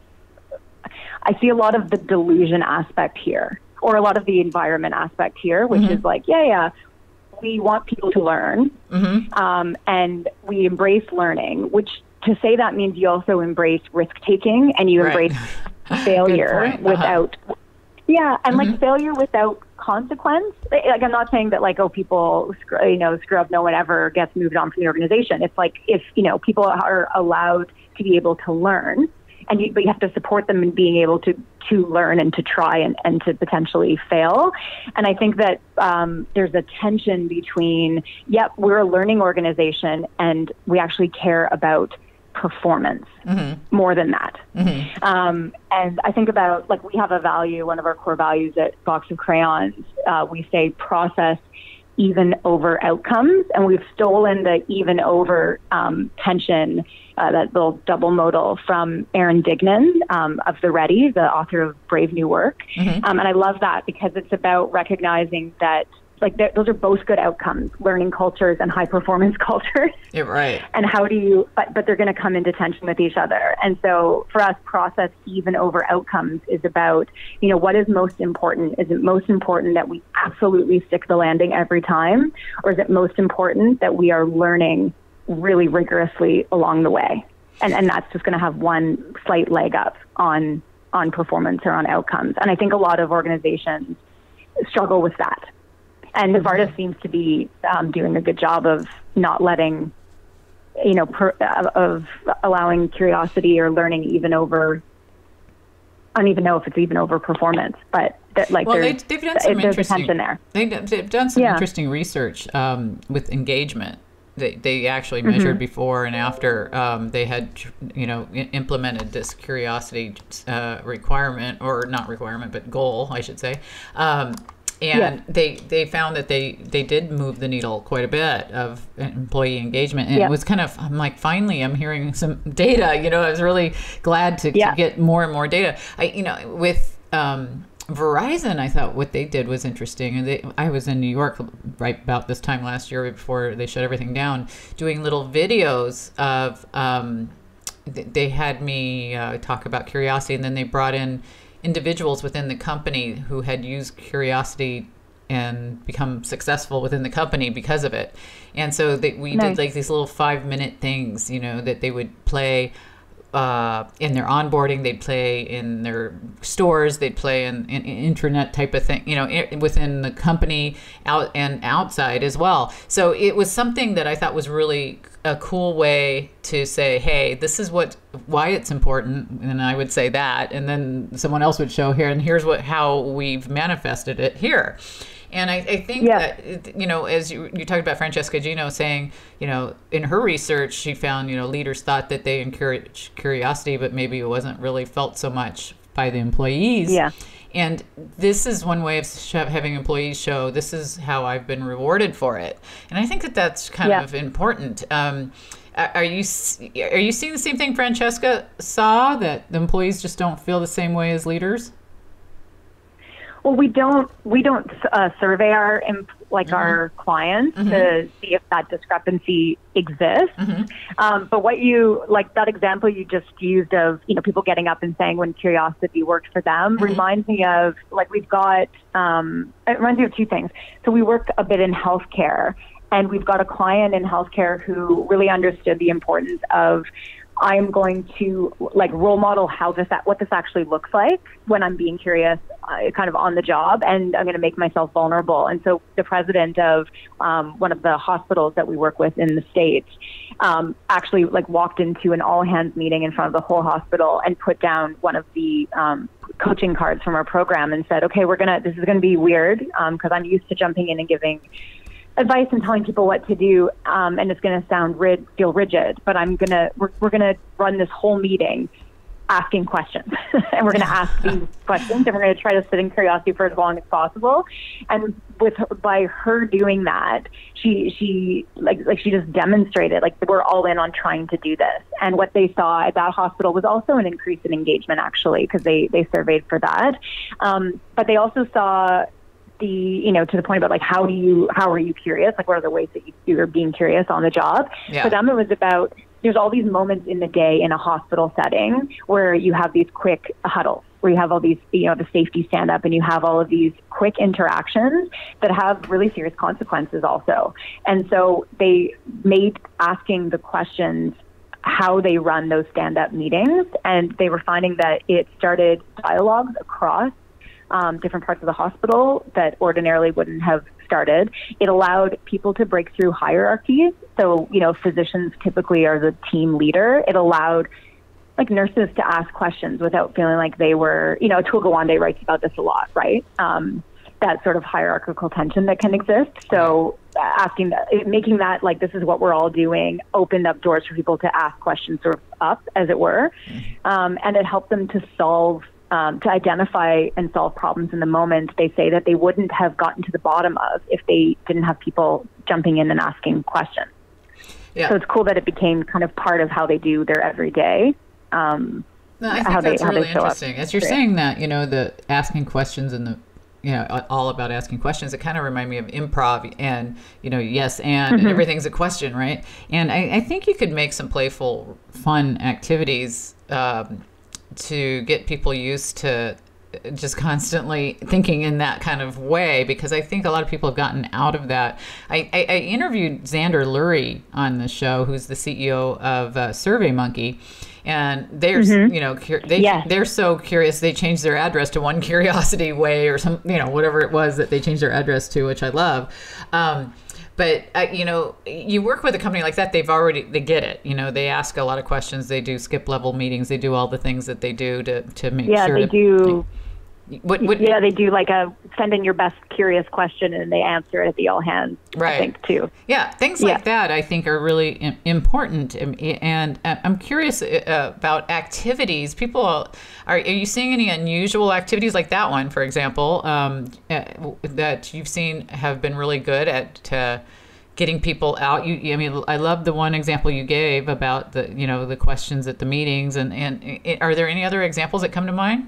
[SPEAKER 3] I see a lot of the delusion aspect here, or a lot of the environment aspect here, which
[SPEAKER 2] Mm-hmm.
[SPEAKER 3] is like, yeah, yeah, we want people to learn,
[SPEAKER 2] Mm-hmm.
[SPEAKER 3] um, and we embrace learning, which to say that means you also embrace risk-taking and you
[SPEAKER 2] Right.
[SPEAKER 3] embrace failure
[SPEAKER 2] point. Uh-huh.
[SPEAKER 3] without, yeah, and
[SPEAKER 2] Mhm.
[SPEAKER 3] like failure without consequence. Like, I'm not saying that like, oh, people, screw, you know, screw up, no one ever gets moved on from the organization. It's like if, you know, people are allowed to be able to learn, and you, but you have to support them in being able to, to learn and to try and, and to potentially fail. And I think that um, there's a tension between, yep, we're a learning organization and we actually care about performance
[SPEAKER 2] Mm-hmm.
[SPEAKER 3] more than that.
[SPEAKER 2] Mm-hmm.
[SPEAKER 3] Um, and I think about, like, we have a value, one of our core values at Box of Crayons, uh, we say process even over outcomes, and we've stolen the even over um, tension, uh, that little double modal from Aaron Dignan um, of The Ready, the author of Brave New Work.
[SPEAKER 2] Mm-hmm.
[SPEAKER 3] Um, and I love that because it's about recognizing that, like, those are both good outcomes, learning cultures and high performance cultures.
[SPEAKER 2] Yeah, right.
[SPEAKER 3] And how do you, but, but they're going to come into tension with each other. And so for us, process even over outcomes is about, you know, what is most important? Is it most important that we absolutely stick the landing every time? Or is it most important that we are learning really rigorously along the way? And, and that's just going to have one slight leg up on, on performance or on outcomes. And I think a lot of organizations struggle with that. And Novartis seems to be um, doing a good job of not letting, you know, per, uh, of allowing curiosity or learning even over, I don't even know if it's even over performance, but that, like,
[SPEAKER 2] Well, they,
[SPEAKER 3] there's,
[SPEAKER 2] they've done some
[SPEAKER 3] there's a
[SPEAKER 2] interesting.
[SPEAKER 3] tension there.
[SPEAKER 2] They, they've done some
[SPEAKER 3] Yeah.
[SPEAKER 2] interesting research um, with engagement. They they actually measured
[SPEAKER 3] Mm-hmm.
[SPEAKER 2] before and after um, they had, you know, i- implemented this curiosity uh, requirement, or not requirement, but goal, I should say. Um, and
[SPEAKER 3] Yeah.
[SPEAKER 2] they they found that they they did move the needle quite a bit of employee engagement, and
[SPEAKER 3] Yeah.
[SPEAKER 2] it was kind of, I'm like, finally I'm hearing some data. You know, I was really glad to,
[SPEAKER 3] Yeah.
[SPEAKER 2] to get more and more data. I you know with um, Verizon, I thought what they did was interesting. And they, I was in New York right about this time last year before they shut everything down, doing little videos of, um, th- they had me uh, talk about curiosity, and then they brought in individuals within the company who had used curiosity and become successful within the company because of it. And so they, we
[SPEAKER 3] Nice.
[SPEAKER 2] did like these little five minute things, you know, that they would play uh, in their onboarding, they'd play in their stores, they'd play in, in, in intranet type of thing, you know, i- within the company out and outside as well. So it was something that I thought was really a cool way to say, hey, this is what, why it's important. And I would say that, and then someone else would show here, and here's what, how we've manifested it here. And I, I think
[SPEAKER 3] Yeah.
[SPEAKER 2] that, you know, as you, you talked about Francesca Gino saying, you know, in her research, she found, you know, leaders thought that they encouraged curiosity, but maybe it wasn't really felt so much by the employees.
[SPEAKER 3] Yeah.
[SPEAKER 2] And this is one way of sh- having employees show, this is how I've been rewarded for it. And I think that that's kind
[SPEAKER 3] Yeah.
[SPEAKER 2] of important. Um, are you s- are you seeing the same thing Francesca saw, that the employees just don't feel the same way as leaders?
[SPEAKER 3] Well, we don't we don't uh, survey our em- like
[SPEAKER 2] Mm-hmm.
[SPEAKER 3] our clients to see if that discrepancy exists.
[SPEAKER 2] Mm-hmm.
[SPEAKER 3] Um, but what you like that example you just used of you know people getting up and saying when curiosity worked for them
[SPEAKER 2] Mm-hmm.
[SPEAKER 3] reminds me of like we've got um, it reminds me of two things. So we work a bit in healthcare, and we've got a client in healthcare who really understood the importance of I'm going to like role model how this, what this actually looks like when I'm being curious, uh, kind of on the job, and I'm going to make myself vulnerable. And so the president of um, one of the hospitals that we work with in the States um, actually like walked into an all hands meeting in front of the whole hospital and put down one of the um, coaching cards from our program and said, okay, we're going to, this is going to be weird because I'm used to jumping in and giving advice and telling people what to do, um, and it's going to sound rid, feel rigid, but I'm going to, we're, we're going to run this whole meeting asking questions. And we're going to ask these questions, and we're going to try to sit in curiosity for as long as possible. And with by her doing that, she she like like she just demonstrated like we're all in on trying to do this. And what they saw at that hospital was also an increase in engagement, actually, because they they surveyed for that. Um, but they also saw the, you know, to the point about like, how do you, how are you curious? Like, what are the ways that you, you're being curious on the job?
[SPEAKER 2] Yeah.
[SPEAKER 3] For them, it was about, there's all these moments in the day in a hospital setting where you have these quick huddles, where you have all these, you know, the safety stand up, and you have all of these quick interactions that have really serious consequences also. And so they made asking the questions how they run those stand-up meetings, and they were finding that it started dialogues across um, different parts of the hospital that ordinarily wouldn't have started. It allowed people to break through hierarchies. So, you know, physicians typically are the team leader. It allowed like nurses to ask questions without feeling like they were, you know, Atul Gawande writes about this a lot, right? Um, that sort of hierarchical tension that can exist. So asking that, making that like, this is what we're all doing, opened up doors for people to ask questions sort of up, as it were. Um, and it helped them to solve, um, to identify and solve problems in the moment they say that they wouldn't have gotten to the bottom of if they didn't have people jumping in and asking questions. Yeah. So it's cool that it became kind of part of how they do their everyday. Um,
[SPEAKER 2] no, I think
[SPEAKER 3] how
[SPEAKER 2] that's
[SPEAKER 3] they,
[SPEAKER 2] really
[SPEAKER 3] how they
[SPEAKER 2] interesting. As you're saying that, you know, the asking questions and the, you know, all about asking questions, it kind of remind me of improv and, you know, yes, and, mm-hmm. and everything's a question, right? And I, I think you could make some playful, fun activities um, to get people used to just constantly thinking in that kind of way, because I think a lot of people have gotten out of that. I, I, I interviewed Xander Lurie on the show, who's the C E O of uh, SurveyMonkey. And they're, mm-hmm. you know, they yes. they're so curious. They changed their address to One Curiosity Way or some, you know, whatever it was that they changed their address to, which I love. Um, but uh, you know, you work with a company like that. They've already they get it. You know, they ask a lot of questions. They do skip level meetings. They do all the things that they do to to make
[SPEAKER 3] yeah,
[SPEAKER 2] sure.
[SPEAKER 3] Yeah, they
[SPEAKER 2] to,
[SPEAKER 3] do.
[SPEAKER 2] What, what,
[SPEAKER 3] yeah, they do like a send in your best curious question and they answer it at the all hands.
[SPEAKER 2] Right.
[SPEAKER 3] I think too.
[SPEAKER 2] Yeah, things yeah. like that I think are really im- important. And, and I'm curious uh, about activities. People are, are you seeing any unusual activities like that one, for example, um, uh, that you've seen have been really good at uh, getting people out? You, I mean, I love the one example you gave about the, you know, the questions at the meetings. And, and are there any other examples that come to mind?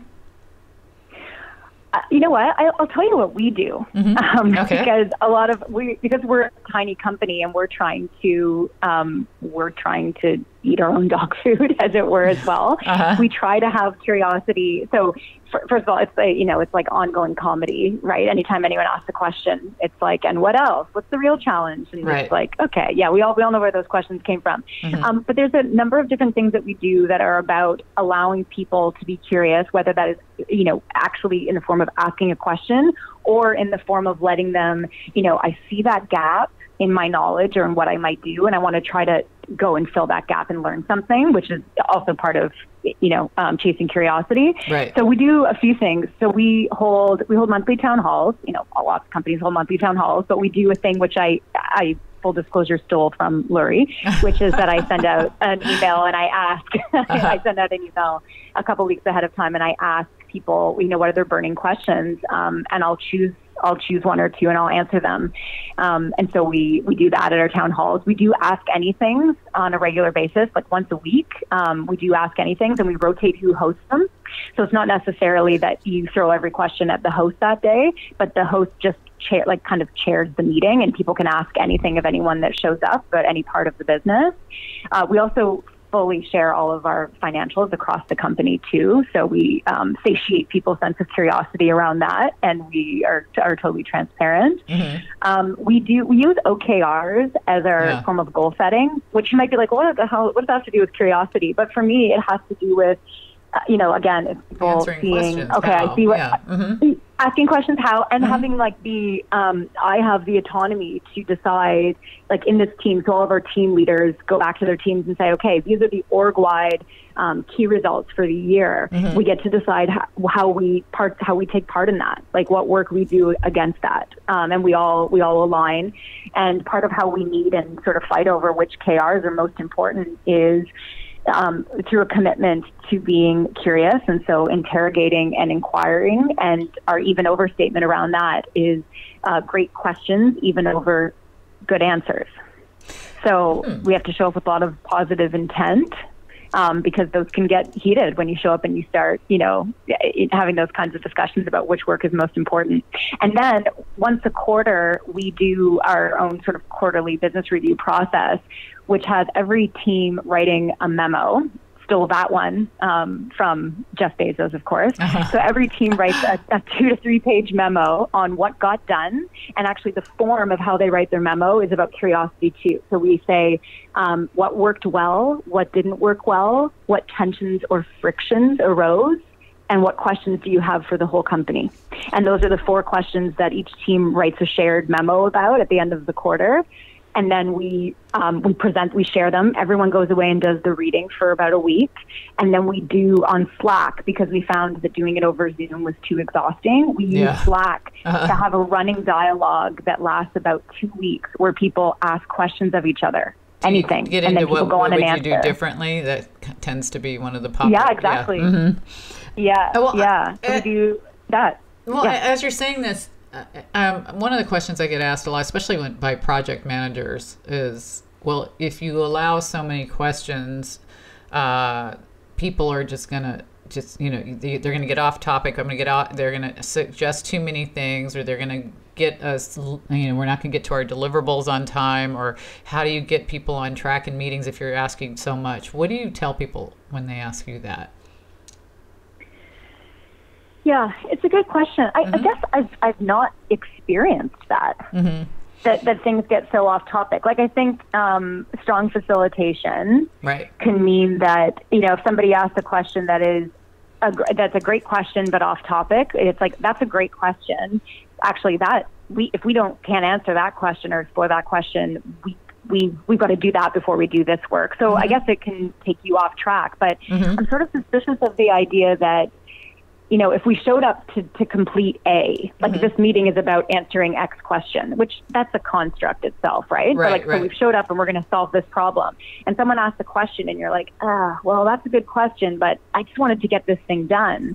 [SPEAKER 3] You know what? I, I'll tell you what we do.
[SPEAKER 2] Mm-hmm.
[SPEAKER 3] Um,
[SPEAKER 2] okay.
[SPEAKER 3] Because a lot of we, because we're a tiny company and we're trying to, um, we're trying to eat our own dog food, as it were, as well. Uh-huh. We try to have curiosity. So, for, first of all, it's like, you know, it's like ongoing comedy, right? Anytime anyone asks a question, it's like, and what else? What's the real challenge? And
[SPEAKER 2] right.
[SPEAKER 3] it's like, okay, yeah, we all we all know where those questions came from. Mm-hmm. Um, but there's a number of different things that we do that are about allowing people to be curious, whether that is, you know, actually in the form of asking a question or in the form of letting them, you know, I see that gap in my knowledge or in what I might do, and I want to try to go and fill that gap and learn something, which is also part of, you know, um, chasing curiosity.
[SPEAKER 2] Right.
[SPEAKER 3] So we do a few things. So we hold we hold monthly town halls. You know, lots of companies hold monthly town halls, but we do a thing which I I full disclosure stole from Lurie, which is that I send out an email and I ask uh-huh. I send out an email a couple weeks ahead of time and I ask people, you know, what are their burning questions, um, and I'll choose. I'll choose one or two and I'll answer them. Um, and so we, we do that at our town halls. We do ask anything on a regular basis, like once a week. Um, we do ask anything and we rotate who hosts them. So it's not necessarily that you throw every question at the host that day, but the host just chair, like kind of chairs the meeting and people can ask anything of anyone that shows up about any part of the business. Uh, we also fully share all of our financials across the company too. So we um, satiate people's sense of curiosity around that, and we are are totally transparent. Mm-hmm. Um, we do we use O K Rs as our yeah. form of goal setting, which you might be like, well, what the hell? What does that have to do with curiosity? But for me, it has to do with, uh, you know, again, it's people
[SPEAKER 2] answering
[SPEAKER 3] seeing. Okay,
[SPEAKER 2] how?
[SPEAKER 3] I see what.
[SPEAKER 2] Yeah. Mm-hmm.
[SPEAKER 3] Asking questions how, and mm-hmm. having like the, um, I have the autonomy to decide, like in this team, so all of our team leaders go back to their teams and say, okay, these are the org-wide um, key results for the year. Mm-hmm. We get to decide how, how we part, how we take part in that, like what work we do against that, um, and we all we all align. And part of how we need and sort of fight over which K Rs are most important is um, through a commitment to being curious, and so interrogating and inquiring. And our even over statement around that is uh, great questions, even over good answers. So hmm. we have to show up with a lot of positive intent, um, because those can get heated when you show up and you start, you know, having those kinds of discussions about which work is most important. And then once a quarter, we do our own sort of quarterly business review process, which has every team writing a memo. Stole that one um, from Jeff Bezos, of course. Uh-huh. So every team writes a, a two to three page memo on what got done. And actually the form of how they write their memo is about curiosity too. So we say um, what worked well, what didn't work well, what tensions or frictions arose, and what questions do you have for the whole company? And those are the four questions that each team writes a shared memo about at the end of the quarter. And then we um, we present, we share them. Everyone goes away and does the reading for about a week. And then we do on Slack, because we found that doing it over Zoom was too exhausting. We use yeah. Slack uh-huh. to have a running dialogue that lasts about two weeks where people ask questions of each other.
[SPEAKER 2] Do
[SPEAKER 3] anything.
[SPEAKER 2] Get
[SPEAKER 3] and
[SPEAKER 2] into
[SPEAKER 3] then people
[SPEAKER 2] what,
[SPEAKER 3] go on
[SPEAKER 2] what
[SPEAKER 3] and
[SPEAKER 2] would you
[SPEAKER 3] answer.
[SPEAKER 2] do differently? That tends to be one of the popular.
[SPEAKER 3] Yeah, exactly.
[SPEAKER 2] Yeah. Mm-hmm.
[SPEAKER 3] Yeah,
[SPEAKER 2] oh, well,
[SPEAKER 3] yeah.
[SPEAKER 2] Uh,
[SPEAKER 3] so we do that.
[SPEAKER 2] Well,
[SPEAKER 3] yeah.
[SPEAKER 2] as you're saying this, Um, one of the questions I get asked a lot, especially when, by project managers, is, well, if you allow so many questions, uh, people are just going to just, you know, they, they're going to get off topic. I'm going to get out. They're going to suggest too many things, or they're going to get us, you know, we're not going to get to our deliverables on time. Or how do you get people on track in meetings if you're asking so much? What do you tell people when they ask you that?
[SPEAKER 3] Yeah, it's a good question. I,
[SPEAKER 2] Mm-hmm.
[SPEAKER 3] I guess I've I've not experienced that,
[SPEAKER 2] mm-hmm.
[SPEAKER 3] that that things get so off topic. Like I think um, strong facilitation
[SPEAKER 2] right.
[SPEAKER 3] can mean that, you know, if somebody asks a question that is a, that's a great question but off topic, it's like, that's a great question. Actually, that we if we don't can't answer that question or explore that question, we we we've got to do that before we do this work. So mm-hmm. I guess it can take you off track. But mm-hmm. I'm sort of suspicious of the idea that, you know, if we showed up to, to complete A, like mm-hmm. this meeting is about answering X question, which that's a construct itself, right?
[SPEAKER 2] Right,
[SPEAKER 3] so like,
[SPEAKER 2] right.
[SPEAKER 3] so we've showed up and we're going to solve this problem. And someone asks a question and you're like, ah, well, that's a good question, but I just wanted to get this thing done.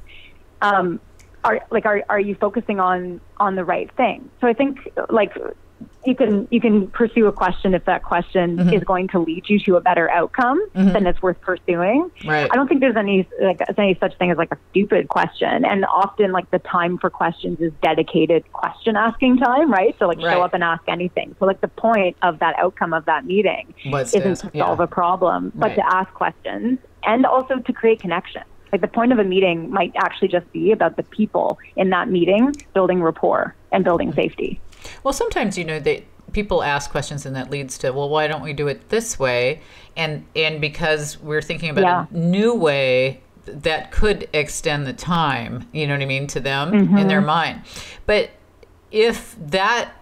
[SPEAKER 3] Um, are like, are, are you focusing on, on the right thing? So I think like, you can you can pursue a question if that question mm-hmm. is going to lead you to a better outcome, mm-hmm. then it's worth pursuing.
[SPEAKER 2] Right.
[SPEAKER 3] I don't think there's any like any such thing as like a stupid question, and often like the time for questions is dedicated question asking time, right? So like
[SPEAKER 2] right.
[SPEAKER 3] show up and ask anything. So like the point of that outcome of that meeting
[SPEAKER 2] What's
[SPEAKER 3] isn't
[SPEAKER 2] this?
[SPEAKER 3] to solve
[SPEAKER 2] yeah.
[SPEAKER 3] a problem, but
[SPEAKER 2] right.
[SPEAKER 3] to ask questions and also to create connection. Like the point of a meeting might actually just be about the people in that meeting building rapport and building mm-hmm. safety.
[SPEAKER 2] Well, sometimes, you know, they, people ask questions and that leads to, well, why don't we do it this way? And and because we're thinking about yeah. a new way that could extend the time, you know what I mean, to them mm-hmm. in their mind. But if that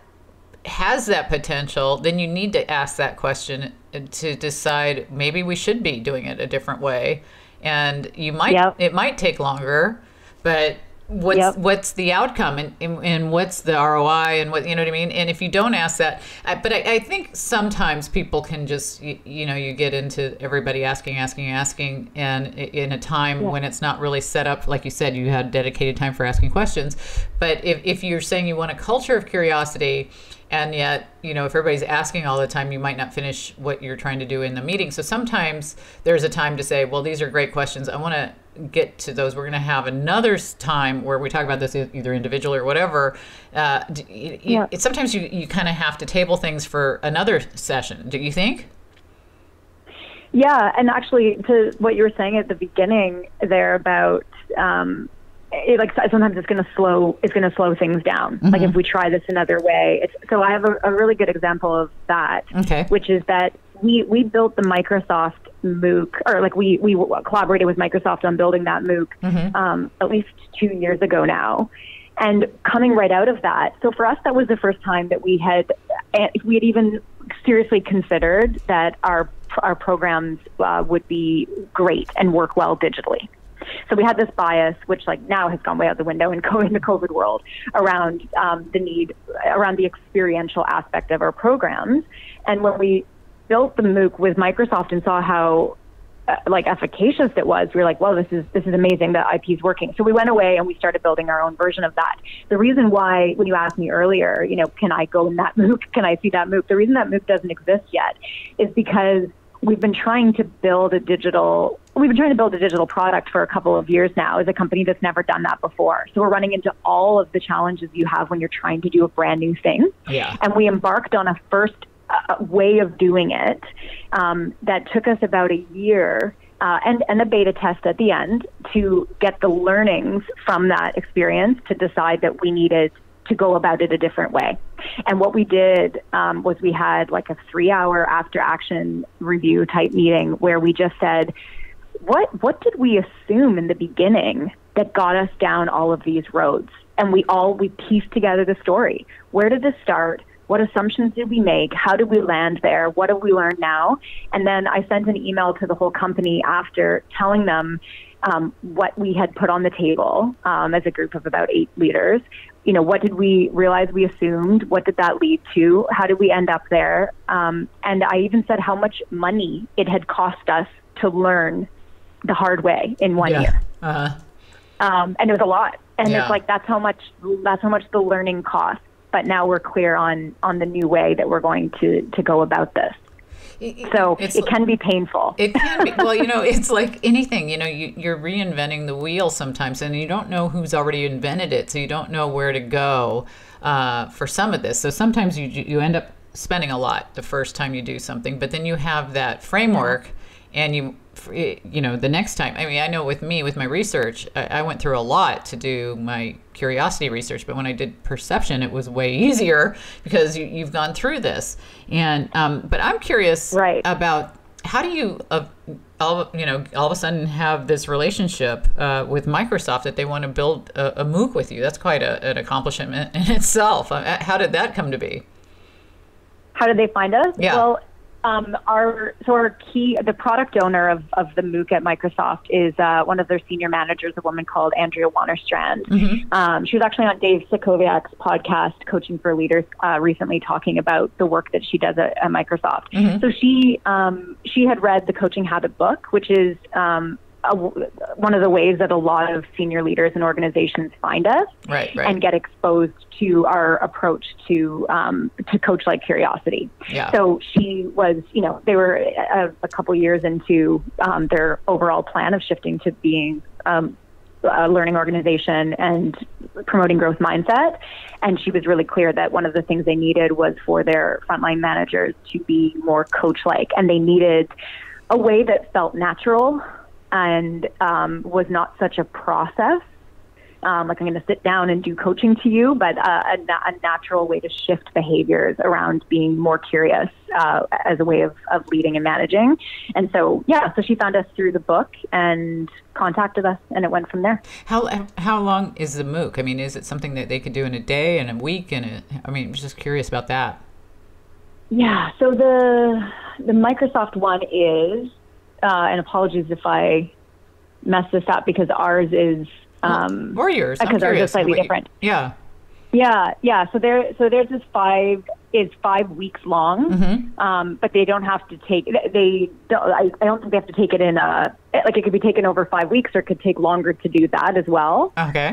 [SPEAKER 2] has that potential, then you need to ask that question to decide maybe we should be doing it a different way. And you might, yep. it might take longer, but what's yep. what's the outcome and, and and what's the R O I and what, you know what I mean? And if you don't ask that, I, but I, I think sometimes people can just, you, you know, you get into everybody asking, asking, asking, and in a time yeah. when it's not really set up, like you said, you had dedicated time for asking questions. But if, if you're saying you want a culture of curiosity, and yet, you know, if everybody's asking all the time, you might not finish what you're trying to do in the meeting. So sometimes there's a time to say, well, these are great questions. I want to get to those. We're going to have another time where we talk about this either individually or whatever. Uh, you, yeah. it, sometimes you, you kind of have to table things for another session. Do you think?
[SPEAKER 3] Yeah. And actually, to what you were saying at the beginning there about, um, It, like sometimes it's going to slow it's going to slow things down. Mm-hmm. Like if we try this another way. It's, so I have a, a really good example of that,
[SPEAKER 2] okay.
[SPEAKER 3] which is that we we built the Microsoft MOOC, or like we we collaborated with Microsoft on building that MOOC mm-hmm. um, at least two years ago now. And coming right out of that, so for us that was the first time that we had we had even seriously considered that our our programs uh, would be great and work well digitally. So we had this bias, which like now has gone way out the window in the COVID world, around um, the need, around the experiential aspect of our programs. And when we built the MOOC with Microsoft and saw how uh, like efficacious it was. We were like, well, this is this is amazing. The I P is working. So we went away and we started building our own version of that. The reason why, when you asked me earlier, you know, can I go in that MOOC? Can I see that MOOC? The reason that MOOC doesn't exist yet is because we've been trying to build a digital, we've been trying to build a digital product for a couple of years now as a company that's never done that before. So we're running into all of the challenges you have when you're trying to do a brand new thing.
[SPEAKER 2] Yeah.
[SPEAKER 3] And we embarked on a first uh, way of doing it um, that took us about a year uh, and, and a beta test at the end to get the learnings from that experience to decide that we needed to go about it a different way. And what we did um, was we had like a three hour after action review type meeting where we just said, what, what did we assume in the beginning that got us down all of these roads? And we all, we pieced together the story. Where did this start? What assumptions did we make? How did we land there? What have we learned now? And then I sent an email to the whole company after telling them um, what we had put on the table um, as a group of about eight leaders. You know, what did we realize we assumed? What did that lead to? How did we end up there? Um, and I even said how much money it had cost us to learn the hard way in one
[SPEAKER 2] yeah.
[SPEAKER 3] year.
[SPEAKER 2] Uh-huh.
[SPEAKER 3] Um, and it was a lot. And
[SPEAKER 2] Yeah.
[SPEAKER 3] it's like, that's how much, that's how much the learning costs. But now we're clear on, on the new way that we're going to, to go about this. So
[SPEAKER 2] It's-
[SPEAKER 3] it can be painful.
[SPEAKER 2] It can be. Well, you know, it's like anything, you know, you, you're reinventing the wheel sometimes, and you don't know who's already invented it, so you don't know where to go uh, for some of this. So sometimes you you end up spending a lot the first time you do something, but then you have that framework, and you, you know, the next time. I mean, I know with me, with my research, I, I went through a lot to do my curiosity research, but when I did perception, it was way easier because you, you've gone through this. And um, but I'm curious
[SPEAKER 3] Right.
[SPEAKER 2] about how do you, uh, all you know, all of a sudden have this relationship uh, with Microsoft that they want to build a, a MOOC with you? That's quite a, an accomplishment in itself. Uh, How did that come to be?
[SPEAKER 3] How did they find us?
[SPEAKER 2] Yeah.
[SPEAKER 3] Well, um, our so our key, the product owner of, of the MOOC at Microsoft is uh, one of their senior managers, a woman called Andrea Wannerstrand.
[SPEAKER 2] Mm-hmm.
[SPEAKER 3] Um, she was actually on Dave Sokoviak's podcast, Coaching for Leaders, uh, recently talking about the work that she does at, at Microsoft.
[SPEAKER 2] Mm-hmm.
[SPEAKER 3] So she um, she had read the Coaching Habit book, which is um, a, one of the ways that a lot of senior leaders and organizations find us
[SPEAKER 2] Right, right.
[SPEAKER 3] and get exposed to our approach to um, to coach like curiosity.
[SPEAKER 2] Yeah.
[SPEAKER 3] So she was, you know, they were a, a couple years into um, their overall plan of shifting to being um, a learning organization and promoting growth mindset. And she was really clear that one of the things they needed was for their frontline managers to be more coach-like, and they needed a way that felt natural and um, was not such a process. Um, like I'm going to sit down and do coaching to you, but uh, a, na- a natural way to shift behaviors around being more curious uh, as a way of, of leading and managing. And so, yeah, so she found us through the book and contacted us, and it went from there.
[SPEAKER 2] How how long is the MOOC? I mean, is it something that they could do in a day, in a week? And a, I mean, I'm just curious about that.
[SPEAKER 3] Yeah, so the the Microsoft one is, uh, and apologies if I mess this up because ours is um,
[SPEAKER 2] or yours,
[SPEAKER 3] because ours is slightly
[SPEAKER 2] what you-
[SPEAKER 3] different.
[SPEAKER 2] Yeah.
[SPEAKER 3] Yeah, yeah. So there, so theirs is five is five weeks long,
[SPEAKER 2] Mm-hmm.
[SPEAKER 3] um, but they don't have to take. They, don't, I, I don't think they have to take it in a like it could be taken over five weeks, or it could take longer to do that as well.
[SPEAKER 2] Okay.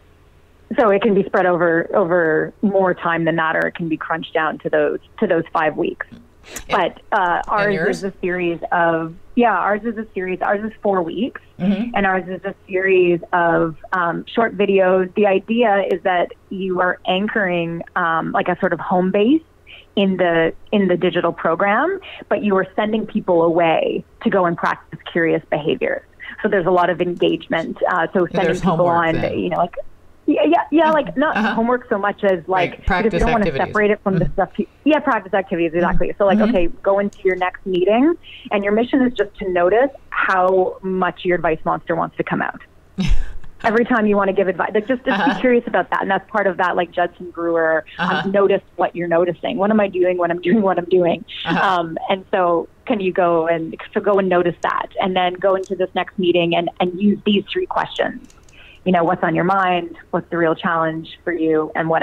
[SPEAKER 3] So it can be spread over over more time than that, or it can be crunched down to those to those five weeks. But uh, ours
[SPEAKER 2] yours?
[SPEAKER 3] is a series of yeah, ours is a series. Ours is four weeks,
[SPEAKER 2] Mm-hmm.
[SPEAKER 3] and ours is a series of um, short videos. The idea is that you are anchoring um, like a sort of home base in the in the digital program, but you are sending people away to go and practice curious behaviors. So there's a lot of engagement. Uh, so sending
[SPEAKER 2] There's
[SPEAKER 3] people
[SPEAKER 2] homework
[SPEAKER 3] on,
[SPEAKER 2] then.
[SPEAKER 3] you know, like. Yeah, yeah, yeah. Like not
[SPEAKER 2] Uh-huh.
[SPEAKER 3] homework so much as like,
[SPEAKER 2] Like practice
[SPEAKER 3] because you don't want to
[SPEAKER 2] activities.
[SPEAKER 3] separate it from the stuff. You, yeah, practice activities exactly. So like,
[SPEAKER 2] Mhm.
[SPEAKER 3] okay, go into your next meeting, and your mission is just to notice how much your advice monster wants to come out. Every time you want to give advice, like just, just
[SPEAKER 2] Uh-huh.
[SPEAKER 3] be curious about that, and that's part of that. Like Judson Brewer,
[SPEAKER 2] Uh-huh.
[SPEAKER 3] um, notice what you're noticing. What am I doing? What I'm doing? What I'm doing?
[SPEAKER 2] Uh-huh.
[SPEAKER 3] Um, and so, can you go and so go and notice that, and then go into this next meeting and and use these three questions. You know, what's on your mind, what's the real challenge for you, and what else?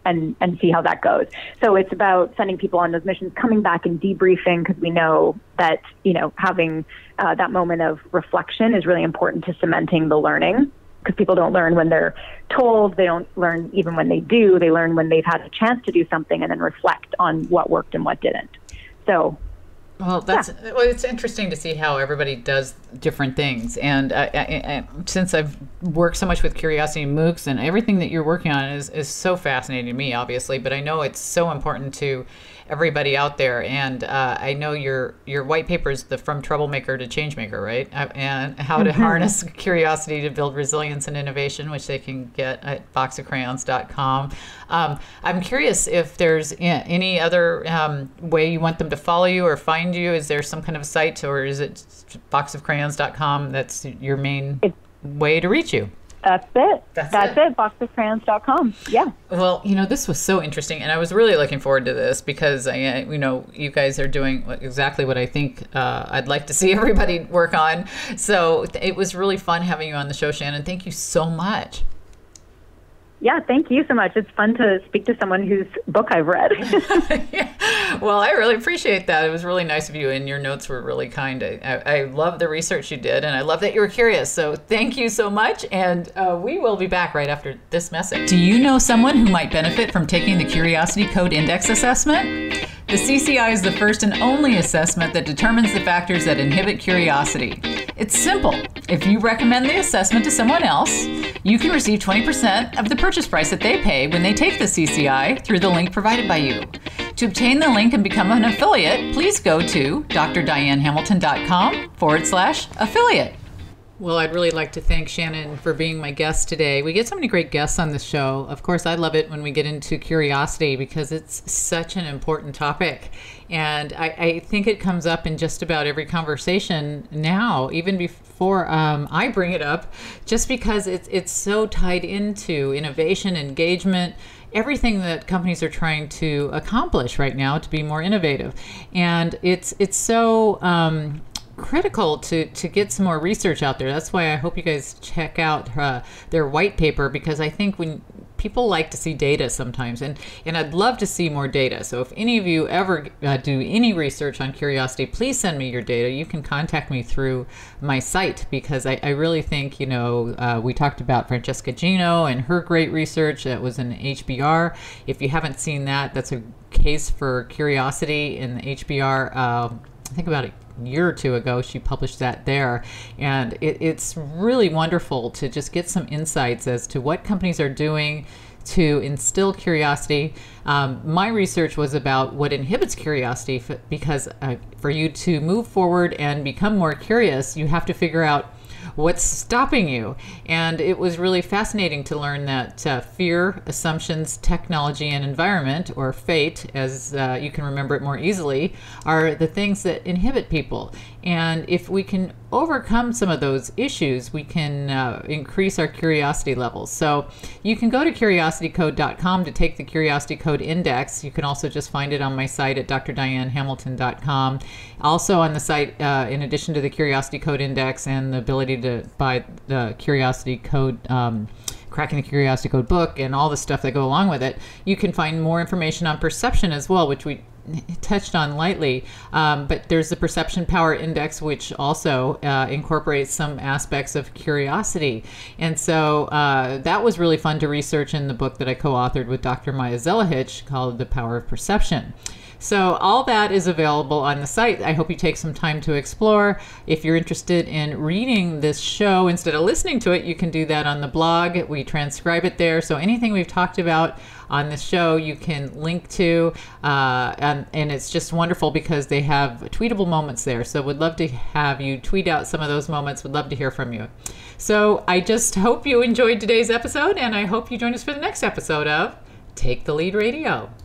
[SPEAKER 3] and, and see how that goes. So it's about sending people on those missions, coming back and debriefing, because we know that, you know, having uh, that moment of reflection is really important to cementing the learning, because people don't learn when they're told. They don't learn even when they do. They learn when they've had a chance to do something and then reflect on what worked and what didn't. So
[SPEAKER 2] Well, that's yeah. well. It's interesting to see how everybody does different things, and uh, I, I, since I've worked so much with Curiosity MOOCs, and everything that you're working on is is so fascinating to me, obviously. But I know it's so important to everybody out there, and uh, I know your your white paper is the From Troublemaker to Changemaker, right? Uh, and how to mm-hmm. harness curiosity to build resilience and innovation, which they can get at box of crayons dot com. Um, I'm curious if there's any other um, way you want them to follow you or find you. Is there some kind of site, or is it box of crayons dot com that's your main it's, way to reach you?
[SPEAKER 3] That's it. That's, That's it. it. box of crayons dot com. Yeah.
[SPEAKER 2] Well, you know, this was so interesting, and I was really looking forward to this because, I, you know, you guys are doing exactly what I think uh, I'd like to see everybody work on. So it was really fun having you on the show, Shannon. Thank you so much.
[SPEAKER 3] Yeah, thank you so much. It's fun to speak to someone whose book I've read.
[SPEAKER 2] Yeah. Well, I really appreciate that. It was really nice of you, and your notes were really kind. I, I, I love the research you did, and I love that you were curious. So thank you so much, and uh, we will be back right after this message. Do you know someone who might benefit from taking the Curiosity Code Index assessment? The C C I is the first and only assessment that determines the factors that inhibit curiosity. It's simple. If you recommend the assessment to someone else, you can receive twenty percent of the purchase price that they pay when they take the C C I through the link provided by you. To obtain the link and become an affiliate, please go to drdianehamilton.com forward slash affiliate. Well, I'd really like to thank Shannon for being my guest today. We get so many great guests on this show. Of course, I love it when we get into curiosity because it's such an important topic. And I, I think it comes up in just about every conversation now, even before um, I bring it up, just because it's, it's so tied into innovation, engagement, everything that companies are trying to accomplish right now to be more innovative. And it's, it's so... Um, critical to to get some more research out there. That's why I hope you guys check out uh, their white paper, because I think when people like to see data sometimes, and and I'd love to see more data. So if any of you ever uh, do any research on curiosity, please send me your data. You can contact me through my site, because I, I really think, you know, uh, we talked about Francesca Gino and her great research that was in H B R. If you haven't seen that, that's a case for curiosity in the H B R. Uh, I think about it year or two ago she published that there, and it, it's really wonderful to just get some insights as to what companies are doing to instill curiosity. Um, my research was about what inhibits curiosity, f- because uh, for you to move forward and become more curious, you have to figure out what's stopping you. And it was really fascinating to learn that uh, fear, assumptions, technology, and environment, or FATE, as uh, you can remember it more easily, are the things that inhibit people. And if we can overcome some of those issues, we can uh, increase our curiosity levels. So you can go to curiosity code dot com to take the Curiosity Code Index. You can also just find it on my site at d r diane hamilton dot com. Also on the site, uh, in addition to the Curiosity Code Index and the ability to buy the Curiosity Code, um, Cracking the Curiosity Code book, and all the stuff that go along with it, you can find more information on perception as well, which we touched on lightly, um, but there's the Perception Power Index, which also uh, incorporates some aspects of curiosity. And so uh, that was really fun to research in the book that I co-authored with Doctor Maya Zelihich called The Power of Perception. So all that is available on the site. I hope you take some time to explore. If you're interested in reading this show instead of listening to it, you can do that on the blog. We transcribe it there. So anything we've talked about on this show, you can link to, uh, and, and it's just wonderful because they have tweetable moments there. So would love to have you tweet out some of those moments. Would love to hear from you. So I just hope you enjoyed today's episode, and I hope you join us for the next episode of Take the Lead Radio.